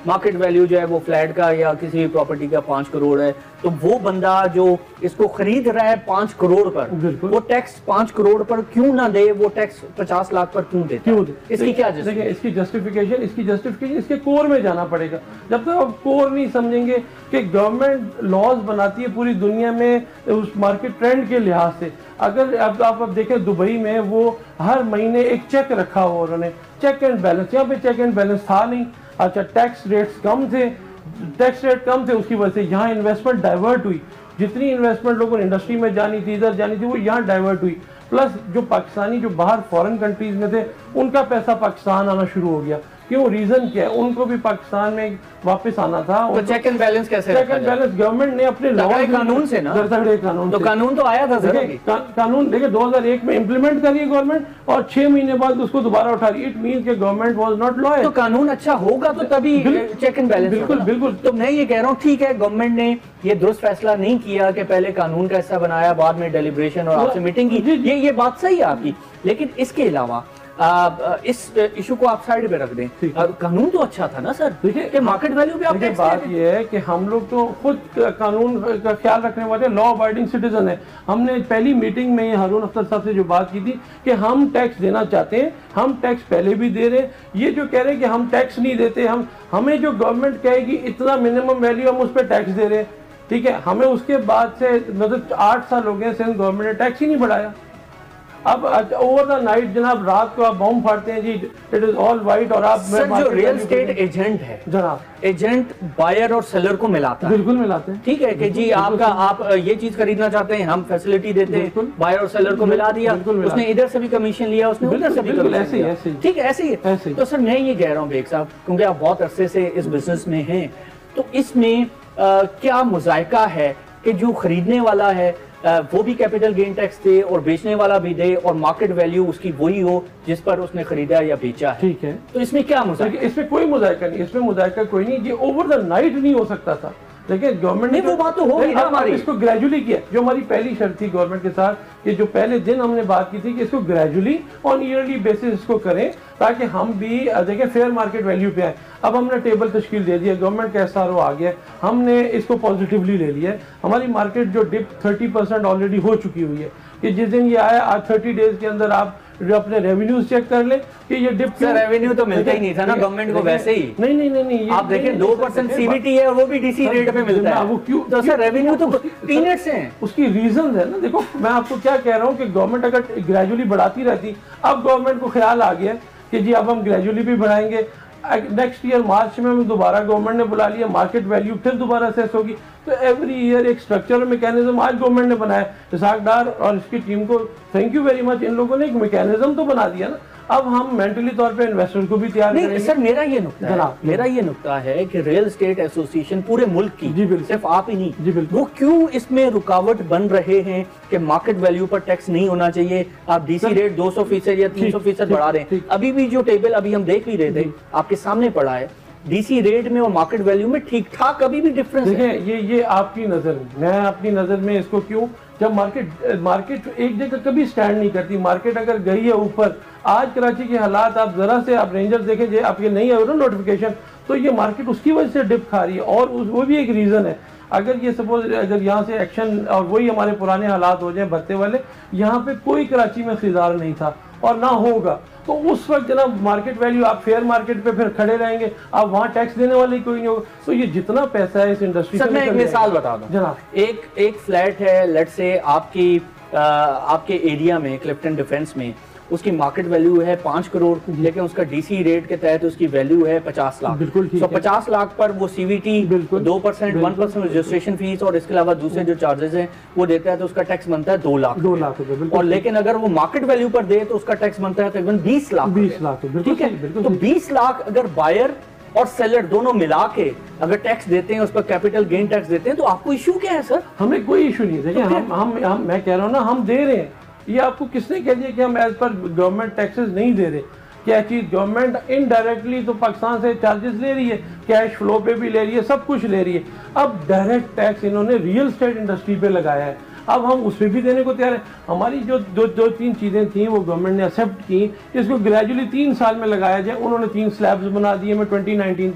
मार्केट वैल्यू जो है वो फ्लैट का या किसी भी प्रॉपर्टी का पांच करोड़ है, तो वो बंदा जो इसको खरीद रहा है पांच करोड़ पर, वो टैक्स पांच करोड़ पर क्यों ना दे, वो टैक्स पचास लाख पर क्यों दे? क्यों दे? इसकी क्या देखिए, इसकी जस्टिफिकेशन इसकी जस्टिफिकेशन इसके कोर में जाना पड़ेगा। जब तक आप कोर नहीं समझेंगे कि गवर्नमेंट लॉज बनाती है पूरी दुनिया में उस मार्केट ट्रेंड के लिहाज से। अगर आप आप देखें दुबई में वो हर महीने एक चेक रखा हुआ, उन्होंने चेक एंड बैलेंस, यहाँ पे चेक एंड बैलेंस था नहीं। अच्छा, टैक्स रेट्स कम थे, टैक्स रेट कम थे, उसकी वजह से यहाँ इन्वेस्टमेंट डाइवर्ट हुई। जितनी इन्वेस्टमेंट लोगों ने इंडस्ट्री में जानी थी, इधर जानी थी, वो यहाँ डाइवर्ट हुई। प्लस जो पाकिस्तानी जो बाहर फॉरेन कंट्रीज में थे, उनका पैसा पाकिस्तान आना शुरू हो गया। क्यों? रीजन क्या है? उनको भी पाकिस्तान में वापस आना था। तो चेक एंड बैलेंस कैसे? चेक एंड बैलेंस गवर्नमेंट ने अपने लॉ कानून से ना, कानून तो कानून तो आया था सर, का, कानून देखिए दो हज़ार एक में इंप्लीमेंट करी गवर्नमेंट और छह महीने बाद उसको दोबारा उठा रही। इट मीन कि गवर्नमेंट वाज नॉट लॉयल। तो कानून अच्छा होगा तो तभी चेक एंड बैलेंस। बिल्कुल बिल्कुल। तो मैं ये कह रहा हूँ, ठीक है, गवर्नमेंट ने ये दुरुस्त फैसला नहीं किया कि पहले कानून का हिस्सा बनाया, बाद में डेलिब्रेशन और आपसे मीटिंग की, ये ये बात सही है आपकी। लेकिन इसके अलावा आ, इस इशू को आप साइड पे रख दें। कानून तो अच्छा था ना सर, देखिए कि मार्केट वैल्यू पे आप टैक्स। बात ये है कि हम लोग तो खुद कानून का ख्याल रखने वाले लॉ अबाइडिंग सिटीजन है। हमने पहली मीटिंग में हारून अख्तर साहब से जो बात की थी कि हम टैक्स देना चाहते हैं, हम टैक्स पहले भी दे रहे हैं। ये जो कह रहे हैं कि हम टैक्स नहीं देते, हम हमें जो गवर्नमेंट कहेगी इतना मिनिमम वैल्यू हम उस पर टैक्स दे रहे हैं, ठीक है। हमें उसके बाद से मतलब आठ साल हो गए सिंध गवर्नमेंट ने टैक्स ही नहीं बढ़ाया। अब ओवर द नाइट जनाब रात को आप बॉम्ब फाड़ते हैं जी, इट इज ऑल वाइट। और आप सर जो रियल एस्टेट एजेंट है जनाब, एजेंट बायर और सेलर को मिलाता है। बिल्कुल मिलाते हैं, ठीक है कि जी आपका आप ये चीज खरीदना चाहते हैं, हम फैसिलिटी देते हैं, बायर और सेलर को मिला दिया, उसने इधर से भी कमीशन लिया, उसने उधर से भी कमीशन लिया। ठीक है, ऐसे ही। तो सर मैं ये कह रहा हूँ बेग साहब, क्योंकि आप बहुत अरसे से इस बिजनेस में हैं, तो इसमें क्या मुजायका है कि जो खरीदने वाला है वो भी कैपिटल गेन टैक्स दे और बेचने वाला भी दे और मार्केट वैल्यू उसकी वही हो जिस पर उसने खरीदा या बेचा है? ठीक है, तो इसमें क्या मुजायका? इसमें कोई मुजायका नहीं, इसमें मुजायका कोई नहीं। ये ओवर द नाइट नहीं हो सकता था। देखिए गवर्नमेंट ने वो बात तो होगी ना हमारी, इसको ग्रेजुअली किया। जो हमारी पहली शर्त थी गवर्नमेंट के साथ कि जो पहले दिन हमने बात की थी कि इसको ग्रेजुअली ऑन ईयरली बेसिस इसको करें ताकि हम भी देखें फेयर मार्केट वैल्यू पे आए। अब हमने टेबल तश्कील दे दिया, गवर्नमेंट का एसआरओ आ गया, हमने इसको पॉजिटिवली ले लिया। हमारी मार्केट जो डिप थर्टी परसेंट ऑलरेडी हो चुकी हुई है कि जिस दिन ये आया आज थर्टी डेज के अंदर आप जो अपने रेवेन्यूज चेक कर ले कि ये डिप। सर रेवेन्यू तो मिलता ही नहीं था ना गवर्नमेंट को वैसे ही। नहीं नहीं नहीं नहीं आप देखें दो परसेंट सीबीटी है वो भी डीसी रेट पे मिलता है। वो क्यों? तो सर रेवेन्यू तो पीनट्स हैं। उसकी रीजन है ना। देखो मैं आपको क्या कह रहा हूँ कि गवर्नमेंट अगर ग्रेजुअली बढ़ाती रहती, अब गवर्नमेंट को ख्याल आ गया कि जी अब हम ग्रेजुअली भी बढ़ाएंगे, नेक्स्ट ईयर मार्च में हम दोबारा गवर्नमेंट ने बुला लिया, मार्केट वैल्यू फिर दोबारा असेस होगी। तो एवरी ईयर एक स्ट्रक्चरल मैकेनिज्म आज गवर्नमेंट ने बनाया। इसाक डार और इसकी टीम को थैंक यू वेरी मच, इन लोगों ने एक मैकेनिज्म तो बना दिया ना। अब हम मेंटली तौर पे इन्वेस्टर को भी तैयार करेंगे। सर मेरा ये नुक्ता है, मेरा ये नुक्ता है कि रियल एस्टेट एसोसिएशन पूरे मुल्क की, जी सिर्फ आप ही नहीं, जी वो क्यों इसमें रुकावट बन रहे हैं कि मार्केट वैल्यू पर टैक्स नहीं होना चाहिए। आप डीसी रेट दो सौ फीसद या तीन सौ फीसद बढ़ा रहे हैं। अभी भी जो टेबल अभी हम देख भी रहे थे आपके सामने पड़ा है, डीसी रेट में और मार्केट वैल्यू में ठीक ठाक अभी भी डिफरेंस है। देखिए ये ये आपकी नजर में, मैं अपनी नजर में इसको क्यों, जब मार्केट मार्केट एक जगह कभी स्टैंड नहीं करती। मार्केट अगर गई है ऊपर, आज कराची के हालात आप जरा से आप रेंजर देखें, जो आपके नहीं आए ना नोटिफिकेशन, तो ये मार्केट उसकी वजह से डिप खा रही है। और उस, वो भी एक रीजन है। अगर ये सपोज अगर यहाँ से एक्शन और वही हमारे पुराने हालात हो जाए भत्ते वाले, यहाँ पे कोई कराची में खरीदार नहीं था और ना होगा, तो उस वक्त जनाब मार्केट वैल्यू आप फेयर मार्केट पे फिर खड़े रहेंगे, आप वहाँ टैक्स देने वाले कोई नहीं होगा। तो ये जितना पैसा है इस इंडस्ट्री से, मैं एक मिसाल बता दूं जनाब, एक एक फ्लैट है लेट से आपकी आ, आपके एरिया में क्लिफ्टन डिफेंस में, उसकी मार्केट वैल्यू है पांच करोड़, लेकिन उसका डीसी रेट के तहत उसकी वैल्यू है पचास लाख। बिल्कुल ठीक है। तो पचास लाख पर वो सीवीटी दो percent one percent registration fee और इसके अलावा दूसरे जो चार्जेस हैं वो देता है, तो उसका टैक्स बनता है दो लाख दो लाख और लेकिन अगर वो मार्केट वैल्यू पर दे तो उसका टैक्स बनता है तकरीबन बीस लाख बीस लाख ठीक है। तो बीस लाख अगर बायर और सेलर दोनों मिला के अगर टैक्स देते हैं, उस पर कैपिटल गेन टैक्स देते हैं, तो आपको इशू क्या है सर? हमें कोई इशू नहीं है। देखिए हम हम हम मैं कह रहा हूँ ना, हम दे रहे हैं। ये आपको किसने कह दिया कि हम एज पर गवर्नमेंट टैक्सेस नहीं दे रहे? क्या चीज गवर्नमेंट इनडायरेक्टली तो पाकिस्तान से चार्जेस ले रही है, कैश फ्लो पे भी ले रही है, सब कुछ ले रही है। अब डायरेक्ट टैक्स इन्होंने रियल एस्टेट इंडस्ट्री पे लगाया है, अब हम उस पर भी देने को तैयार है। हमारी जो दो दो तीन चीज़ें थी वो गवर्नमेंट ने एक्सेप्ट की, इसको ग्रेजुअली तीन साल में लगाया जाए। उन्होंने तीन स्लैब्स बना दिए मैं ट्वेंटी नाइनटीन तक,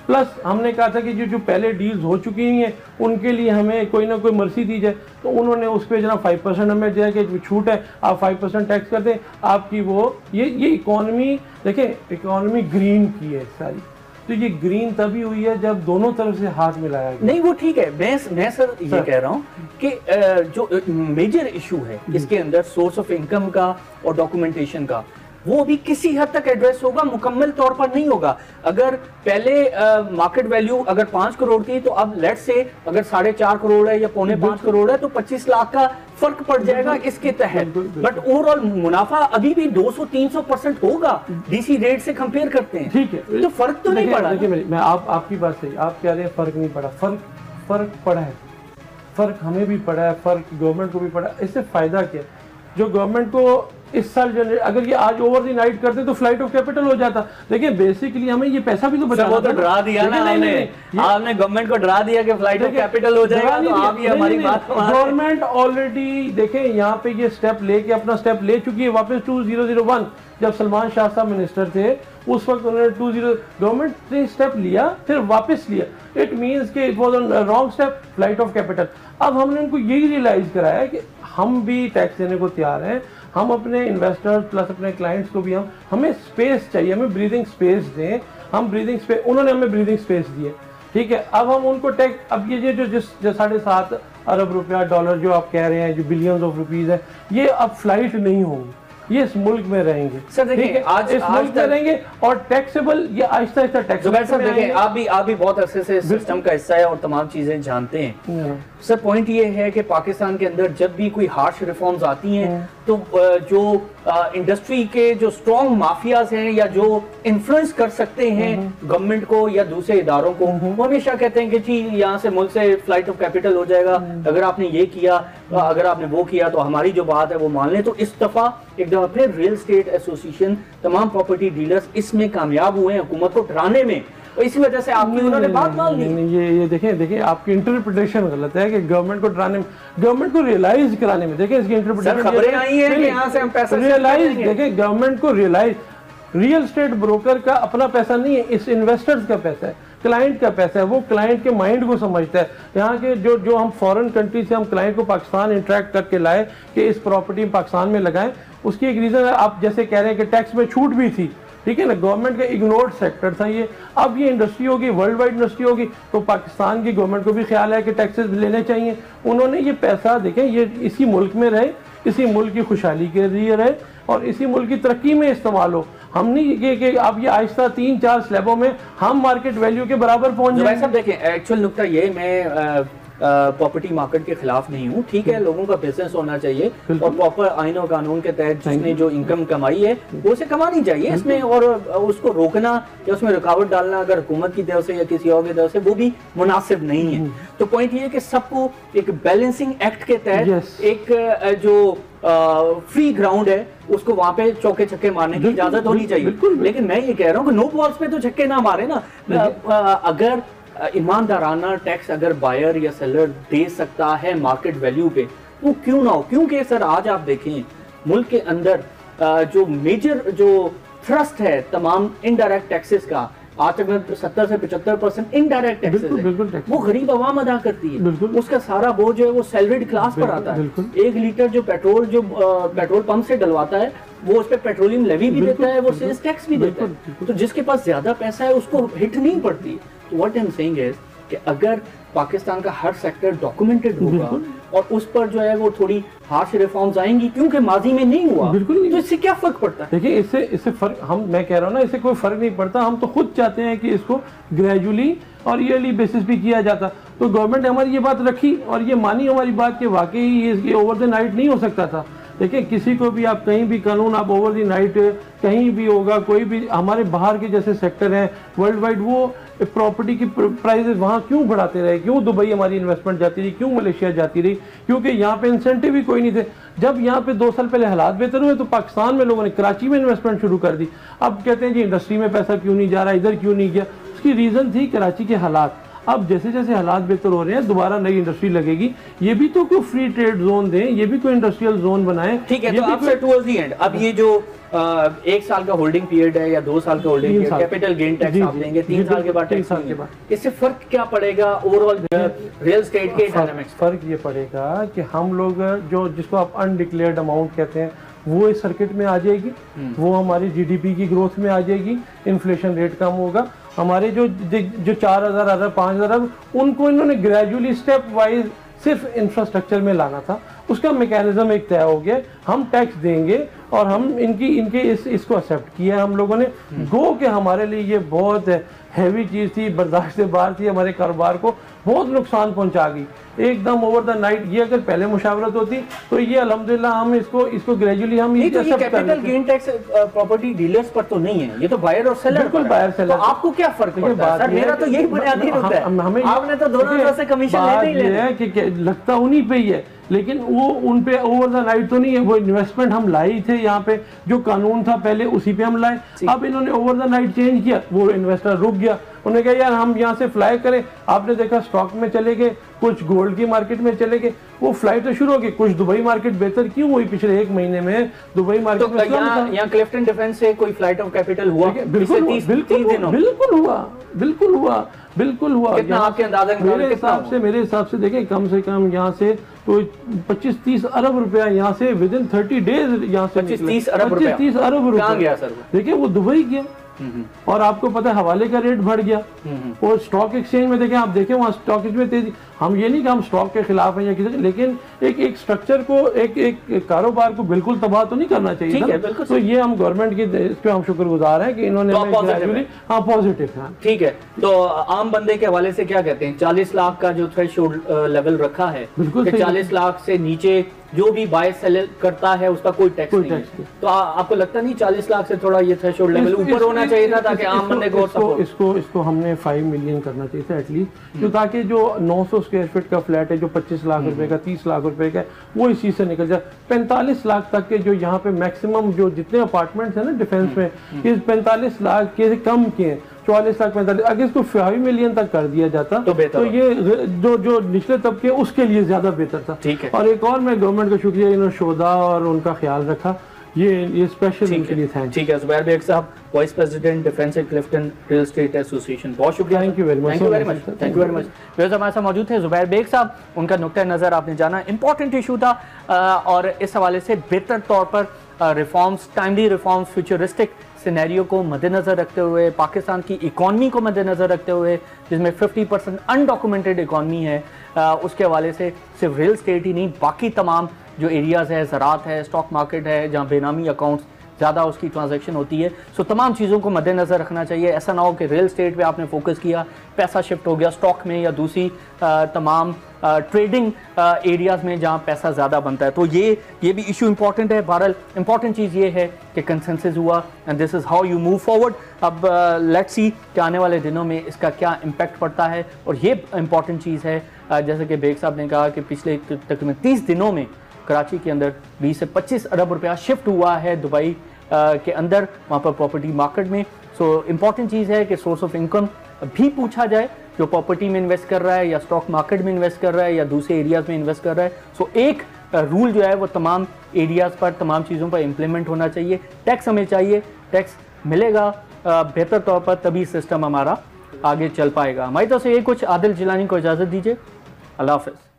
प्लस हमने कहा था कि जो जो पहले डील्स हो चुकी हैं उनके लिए हमें कोई ना कोई मर्सी दी जाए, तो उन्होंने उस पर जना फाइव परसेंट हमें दिया कि छूट है, आप फाइव परसेंट टैक्स कर दें, आपकी वो ये ये इकॉनमी देखें, इकॉनमी ग्रीन की है सारी, तो ये ग्रीन तभी हुई है जब दोनों तरफ से हाथ मिलाया गया। नहीं वो ठीक है, मैं मैं सर ये कह रहा हूँ कि जो मेजर इशू है इसके अंदर सोर्स ऑफ इनकम का और डॉक्यूमेंटेशन का, वो भी किसी हद तक एड्रेस होगा, मुकम्मल तौर पर नहीं होगा। अगर पहले मार्केट वैल्यू अगर पांच करोड़ थी तो अब लेट से अगर साढ़े चार करोड़ है या पौने पांच करोड़ है तो पच्चीस लाख का फर्क पड़ जाएगा इसके तहत। बट ओवरऑल मुनाफा अभी भी दो सौ तीन सौ परसेंट होगा डीसी रेट से कंपेयर करते हैं। ठीक है, तो फर्क तो नहीं पड़ा। देखिए मैं आप आपकी बात सही, आप कह रहे हैं फर्क नहीं पड़ा, फर्क फर्क पड़ा है, फर्क हमें भी पड़ा है, फर्क गवर्नमेंट को भी पड़ा। इससे फायदा क्या, जो गवर्नमेंट को इस साल जनरेट, अगर ये आज ओवर द नाइट करते तो फ्लाइट ऑफ कैपिटल हो जाता। देखिए बेसिकली हमें ये पैसा भी तो बचाना वो तो डरा दिया ना आपने, आपने गवर्नमेंट को डरा दिया कि फ्लाइट ऑफ कैपिटल हो जाएगा, तो आप ये हमारी बात। गवर्नमेंट ऑलरेडी देखें यहाँ पे ये स्टेप लेके अपना स्टेप ले चुकी है वापस टू ज़ीरो ज़ीरो वन, जब सलमान शाह साहब मिनिस्टर थे उस वक्त उन्होंने टू जीरो गवर्नमेंट ने स्टेप लिया फिर वापस लिया। इट मींस कि it was a wrong step, flight of capital. अब हमने उनको यही रियलाइज कराया कि हम भी टैक्स देने को तैयार हैं, हम अपने इन्वेस्टर्स प्लस अपने क्लाइंट्स को भी हम हमें स्पेस चाहिए, हमें ब्रीदिंग स्पेस दें, हम ब्रीदिंग स्पेस, उन्होंने हमें ब्रीदिंग स्पेस दी है, ठीक है। अब हम उनको टैक्स, अब ये जो जिस साढ़े सात अरब रुपया डॉलर जो आप कह रहे हैं, जो बिलियंस ऑफ रुपीज है, ये अब फ्लाइट नहीं होंगी, ये इस मुल्क में रहेंगे। सर देखिए आज इस आज मुल्क में रहेंगे और टैक्सेबल, ये आहिस्ता आहिस्ता टैक्स। सर देखिए आप भी आप भी बहुत अरसे से सिस्टम का हिस्सा है और तमाम चीजें जानते हैं। सर पॉइंट ये है कि पाकिस्तान के अंदर जब भी कोई हार्श रिफॉर्म्स आती हैं तो जो इंडस्ट्री के जो स्ट्रॉन्ग माफियाज हैं या जो इन्फ्लुएंस कर सकते हैं गवर्नमेंट को या दूसरे इदारों को, वो हमेशा कहते हैं कि जी यहाँ से मुल्क से फ्लाइट ऑफ कैपिटल हो जाएगा, अगर आपने ये किया, अगर आपने वो किया तो हमारी जो बात है वो मान लें। तो इस दफा एक दफा फिर रियल एस्टेट एसोसिएशन, तमाम प्रॉपर्टी डीलर्स इसमें कामयाब हुए हैं हुकूमत को डराने में, और इसी वजह से आपकी उन्होंने बात मान ली। ये ये देखें देखें आपकी इंटरप्रिटेशन गलत है कि गवर्नमेंट को डराने में, गवर्नमेंट को रियलाइज कराने में। देखें इसकी इंटरप्रिटेशन खबरें आई हैं कि यहाँ से हम पैसा रियलाइज, देखें गवर्नमेंट को रियलाइज, रियल एस्टेट ब्रोकर का अपना पैसा नहीं है, इस इन्वेस्टर्स का पैसा है, क्लाइंट का पैसा है, वो क्लाइंट के माइंड को समझता है। यहाँ के जो जो हम फॉरेन कंट्री से हम क्लाइंट को पाकिस्तान इंटरेक्ट करके लाए कि इस प्रॉपर्टी पाकिस्तान में लगाएं, उसकी एक रीज़न है, आप जैसे कह रहे हैं कि टैक्स में छूट भी थी, ठीक है ना, गवर्नमेंट का इग्नोर्ड सेक्टर था ये। अब ये इंडस्ट्री होगी, वर्ल्ड वाइड इंडस्ट्री होगी, तो पाकिस्तान की गवर्नमेंट को भी ख्याल है कि टैक्सेस लेने चाहिए। उन्होंने ये पैसा देखें, ये इसी मुल्क में रहे, इसी मुल्क की खुशहाली के लिए रहे और इसी मुल्क की तरक्की में इस्तेमाल हो। हम नहीं कि, कि अब ये आहिस्ता तीन चार स्लैबों में हम मार्केट वैल्यू के बराबर पहुंच जाए। सब देखें एक्चुअल नुकता ये, मैं प्रॉपर्टी मार्केट के खिलाफ नहीं हूँ, ठीक है, लोगों का बिजनेस होना चाहिए और प्रॉपर आइन और कानून के तहत जिसने जो इनकम कमाई है वो उसे कमानी चाहिए इसमें, और उसको रोकना या उसमें रुकावट डालना अगर हुकूमत की तरफ से या किसी और की तरफ से वो भी मुनासिब नहीं है। तो पॉइंट ये है कि सबको एक बैलेंसिंग एक्ट के तहत एक जो फ्री ग्राउंड है उसको वहां पे चौके छक्के मारने की इजाजत होनी चाहिए। लेकिन मैं ये कह रहा हूँ कि नो बॉल्स पे तो छक्के ना मारे ना। अगर ईमानदाराना टैक्स अगर बायर या सेलर दे सकता है मार्केट वैल्यू पे तो क्यों ना हो, क्योंकि सर आज आप देखें मुल्क के अंदर जो मेजर जो थ्रस्ट है तमाम इनडायरेक्ट टैक्सेस का, आज तक सत्तर से पचहत्तर परसेंट इनडायरेक्ट टैक्सेस है, वो गरीब आवाम अदा करती है, उसका सारा बोझ जो है वो सैलरीड क्लास पर आता है। एक लीटर जो पेट्रोल जो पेट्रोल पंप से डलवाता है वो उस पर पेट्रोलियम लेवी भी देता है, वो सेल्स टैक्स भी देता है, तो जिसके पास ज्यादा पैसा है उसको हिट नहीं पड़ती। तो what I am saying is कि अगर पाकिस्तान का हर सेक्टर डॉक्यूमेंटेड होगा और उस पर जो है वो थोड़ी हार्श रिफॉर्म्स आएंगी, क्योंकि माजी में नहीं हुआ, बिल्कुल नहीं, तो इससे क्या फर्क पड़ता है? देखिए इससे इससे फर्क, हम मैं कह रहा हूँ ना, इससे कोई फर्क नहीं पड़ता। हम तो खुद चाहते हैं कि इसको ग्रेजुअली और ईयरली बेसिस भी किया जाता। तो गवर्नमेंट ने हमारी ये बात रखी और ये मानी हमारी बात कि वाकई ये ओवर द नाइट नहीं हो सकता था। देखिए किसी को भी आप कहीं भी कानून आप ओवर द नाइट कहीं भी होगा, कोई भी हमारे बाहर के जैसे सेक्टर हैं वर्ल्ड वाइड, वो प्रॉपर्टी की प्राइसेस वहाँ क्यों बढ़ाते रहे, क्यों दुबई हमारी इन्वेस्टमेंट जाती रही, क्यों मलेशिया जाती रही, क्योंकि यहाँ पे इंसेंटिव भी कोई नहीं थे। जब यहाँ पे दो साल पहले हालात बेहतर हुए तो पाकिस्तान में लोगों ने कराची में इन्वेस्टमेंट शुरू कर दी। अब कहते हैं जी इंडस्ट्री में पैसा क्यों नहीं जा रहा, इधर क्यों नहीं गया, उसकी रीज़न थी कराची के हालात। अब जैसे जैसे हालात बेहतर हो रहे हैं दोबारा नई इंडस्ट्री लगेगी, ये भी तो कोई फ्री ट्रेड जोन दें, ये भी कोई इंडस्ट्रियल जोन बनाए। ठीक है, तो अब सर टुवर्ड्स द एंड, अब ये जो आ, एक साल का होल्डिंग पीरियड है या दो साल का holding period, capital gain tax आप देंगे तीन साल के बाद, तीन साल के बाद, इससे फर्क क्या पड़ेगा ओवरऑल रियल एस्टेट के डायनामिक्स? फर्क ये पड़ेगा कि हम लोग जो जिसको आप अनडिक्लेयर्ड अमाउंट कहते हैं वो इस सर्किट में आ जाएगी, वो हमारी जीडीपी की ग्रोथ में आ जाएगी, इन्फ्लेशन रेट कम होगा। हमारे जो जो चार हजार अरब पाँच हजार अरब उनको इन्होंने ग्रेजुअली स्टेप वाइज सिर्फ इंफ्रास्ट्रक्चर में लाना था, उसका मैकेनिज्म एक तय हो गया, हम टैक्स देंगे और हम इनकी इनके इस इसको एक्सेप्ट किया हम लोगों ने। गो के हमारे लिए ये बहुत हैवी चीज़ थी, बर्दाश्त से बाहर थी, हमारे कारोबार को बहुत नुकसान पहुंचा गई एकदम ओवर द नाइट। ये अगर पहले मुशावरत होती तो ये अल्हम्दुलिल्लाह हम इसको इसको ग्रेजुअली हम ये capital gain tax property dealers पर तो नहीं है, ये तो बायर और सेलर पर, बायर सेलर। तो आपको क्या फर्क पड़ता है? सर मेरा तो यही बुनियादी रुपए है, हमें आपने तो दोनों तरफ से कमीशन लेते ही लेते हैं कि लगता उन्हीं पे ही है, लेकिन वो उन पे ओवर द नाइट तो नहीं है। वो इन्वेस्टमेंट हम लाए थे यहाँ पे, जो कानून था पहले उसी पे हम लाए, अब इन्होंने ओवर द नाइट चेंज किया, वो इन्वेस्टर रुक गया, उन्होंने कहा यार हम यहाँ से फ्लाई करें। आपने देखा स्टॉक में चले गए, कुछ गोल्ड की मार्केट में चले गए, वो फ्लाइट तो शुरू हो गई, कुछ दुबई मार्केट बेहतर क्यों हुई पिछले एक महीने में, दुबई मार्केट तो में यहाँ क्लिफ्टन डिफेंस से कोई फ्लाइट ऑफ कैपिटल हुआ? बिल्कुल बिल्कुल बिल्कुल हुआ, बिल्कुल हुआ, बिल्कुल हुआ। कितना आपके अंदाजा? मेरे हिसाब से मेरे हिसाब से देखें कम से कम यहाँ से तो पच्चीस तीस अरब रुपया यहाँ से विद इन थर्टी डेज यहाँ से पच्चीस तीस अरब रुपया तीस अरब रुपया गया सर। देखिए वो दुबई गया और आपको पता है हवाले का रेट बढ़ गया, और स्टॉक एक्सचेंज में देखें आप देखें वहाँ स्टॉक एक्सचेंज में तेजी। हम ये नहीं कि हम स्टॉक के खिलाफ हैं या किसी, लेकिन एक एक स्ट्रक्चर को एक एक कारोबार को बिल्कुल तबाह तो नहीं करना चाहिए था। तो ये हम गवर्नमेंट की इस पे हम शुक्रगुजार हैं कि इन्होंने हाँ पॉजिटिव है। ठीक है, तो आम बंदे के हवाले से क्या कहते हैं? चालीस लाख का जो थ्रेशोल्ड लेवल रखा है, बिल्कुल चालीस लाख से नीचे जो भी बाय सेल करता है उसका कोई टैक्स नहीं है। तो आ, आपको लगता नहीं चालीस लाख से थोड़ा ये थ्रेशोल्ड लेवल ऊपर होना चाहिए था ताकि आम बंदे को इसको इसको इसको हमने फाइव मिलियन करना चाहिए था एटलीस्ट, तो ताकि जो नौ सौ स्क्वायर फीट का फ्लैट है जो पच्चीस लाख रुपए का तीस लाख रुपए का वो इसी से निकल जाए। पैंतालीस लाख तक के जो यहाँ पे मैक्सिमम जो जितने अपार्टमेंट्स हैं ना डिफेंस में, इस पैंतालीस लाख के कम के हैं, चौवालीस लाख पैंतालीस, अगर इसको फाइव मिलियन तक कर दिया जाता तो, तो ये जो जो निचले तबके उसके लिए ज्यादा बेहतर था। ठीक है, और एक और मैं गवर्नमेंट का शुक्रिया, इन्होंने शोधा और उनका ख्याल रखा, ये ये स्पेशल इनके लिए थैंक। ठीक है, जुबैर बेग साहब, vice president defence Clifton real estate association, बहुत शुक्रिया। Thank you very much, thank you very much, thank you very much. Viewers हमारे साथ मौजूद थे जुबैर बेग साहब, उनका नुक्ता नज़र आपने जाना, इंपॉर्टेंट इशू था और इस हवाले से बेहतर तौर पर reforms, timely reforms, futuristic scenario को मद्देनजर रखते हुए, पाकिस्तान की इकॉनमी को मद्देनजर रखते हुए जिसमें फिफ्टी परसेंट अनडॉक्यूमेंटेड इकॉनमी है, आ, उसके हवाले से सिर्फ रियल स्टेट ही नहीं बाकी तमाम जो एरियाज़ है, ज़रात है, स्टॉक मार्केट है जहाँ बेनामी अकाउंट्स ज़्यादा उसकी ट्रांजैक्शन होती है, सो तमाम चीज़ों को मद्देनज़र रखना चाहिए। ऐसा ना हो कि रियल स्टेट पे आपने फोकस किया, पैसा शिफ्ट हो गया स्टॉक में या दूसरी आ, तमाम ट्रेडिंग एरियाज़ में जहाँ पैसा ज़्यादा बनता है। तो ये ये भी इशू इंपॉर्टेंट है। बहरहाल इंपॉर्टेंट चीज़ ये है कि कंसेंसस हुआ and this is how you move forward. अब लेट्स सी कि आने वाले दिनों में इसका क्या इम्पैक्ट पड़ता है, और ये इंपॉर्टेंट चीज़ है uh, जैसे कि बेग साहब ने कहा कि पिछले तकरीबन तीस दिनों में कराची के अंदर बीस से पच्चीस अरब रुपया शिफ्ट हुआ है दुबई के अंदर, वहाँ पर प्रॉपर्टी मार्केट में। सो इम्पॉर्टेंट चीज़ है कि सोर्स ऑफ इनकम भी पूछा जाए, जो प्रॉपर्टी में इन्वेस्ट कर रहा है या स्टॉक मार्केट में इन्वेस्ट कर रहा है या दूसरे एरियाज़ में इन्वेस्ट कर रहा है। सो एक रूल जो है वो तमाम एरियाज़ पर, तमाम चीज़ों पर इम्प्लीमेंट होना चाहिए। टैक्स हमें चाहिए, टैक्स मिलेगा बेहतर तौर पर, तभी सिस्टम हमारा आगे चल पाएगा। हमारी तरफ से ये कुछ, आदिल जिलानी को इजाज़त दीजिए, अल्लाह हाफ़िज़।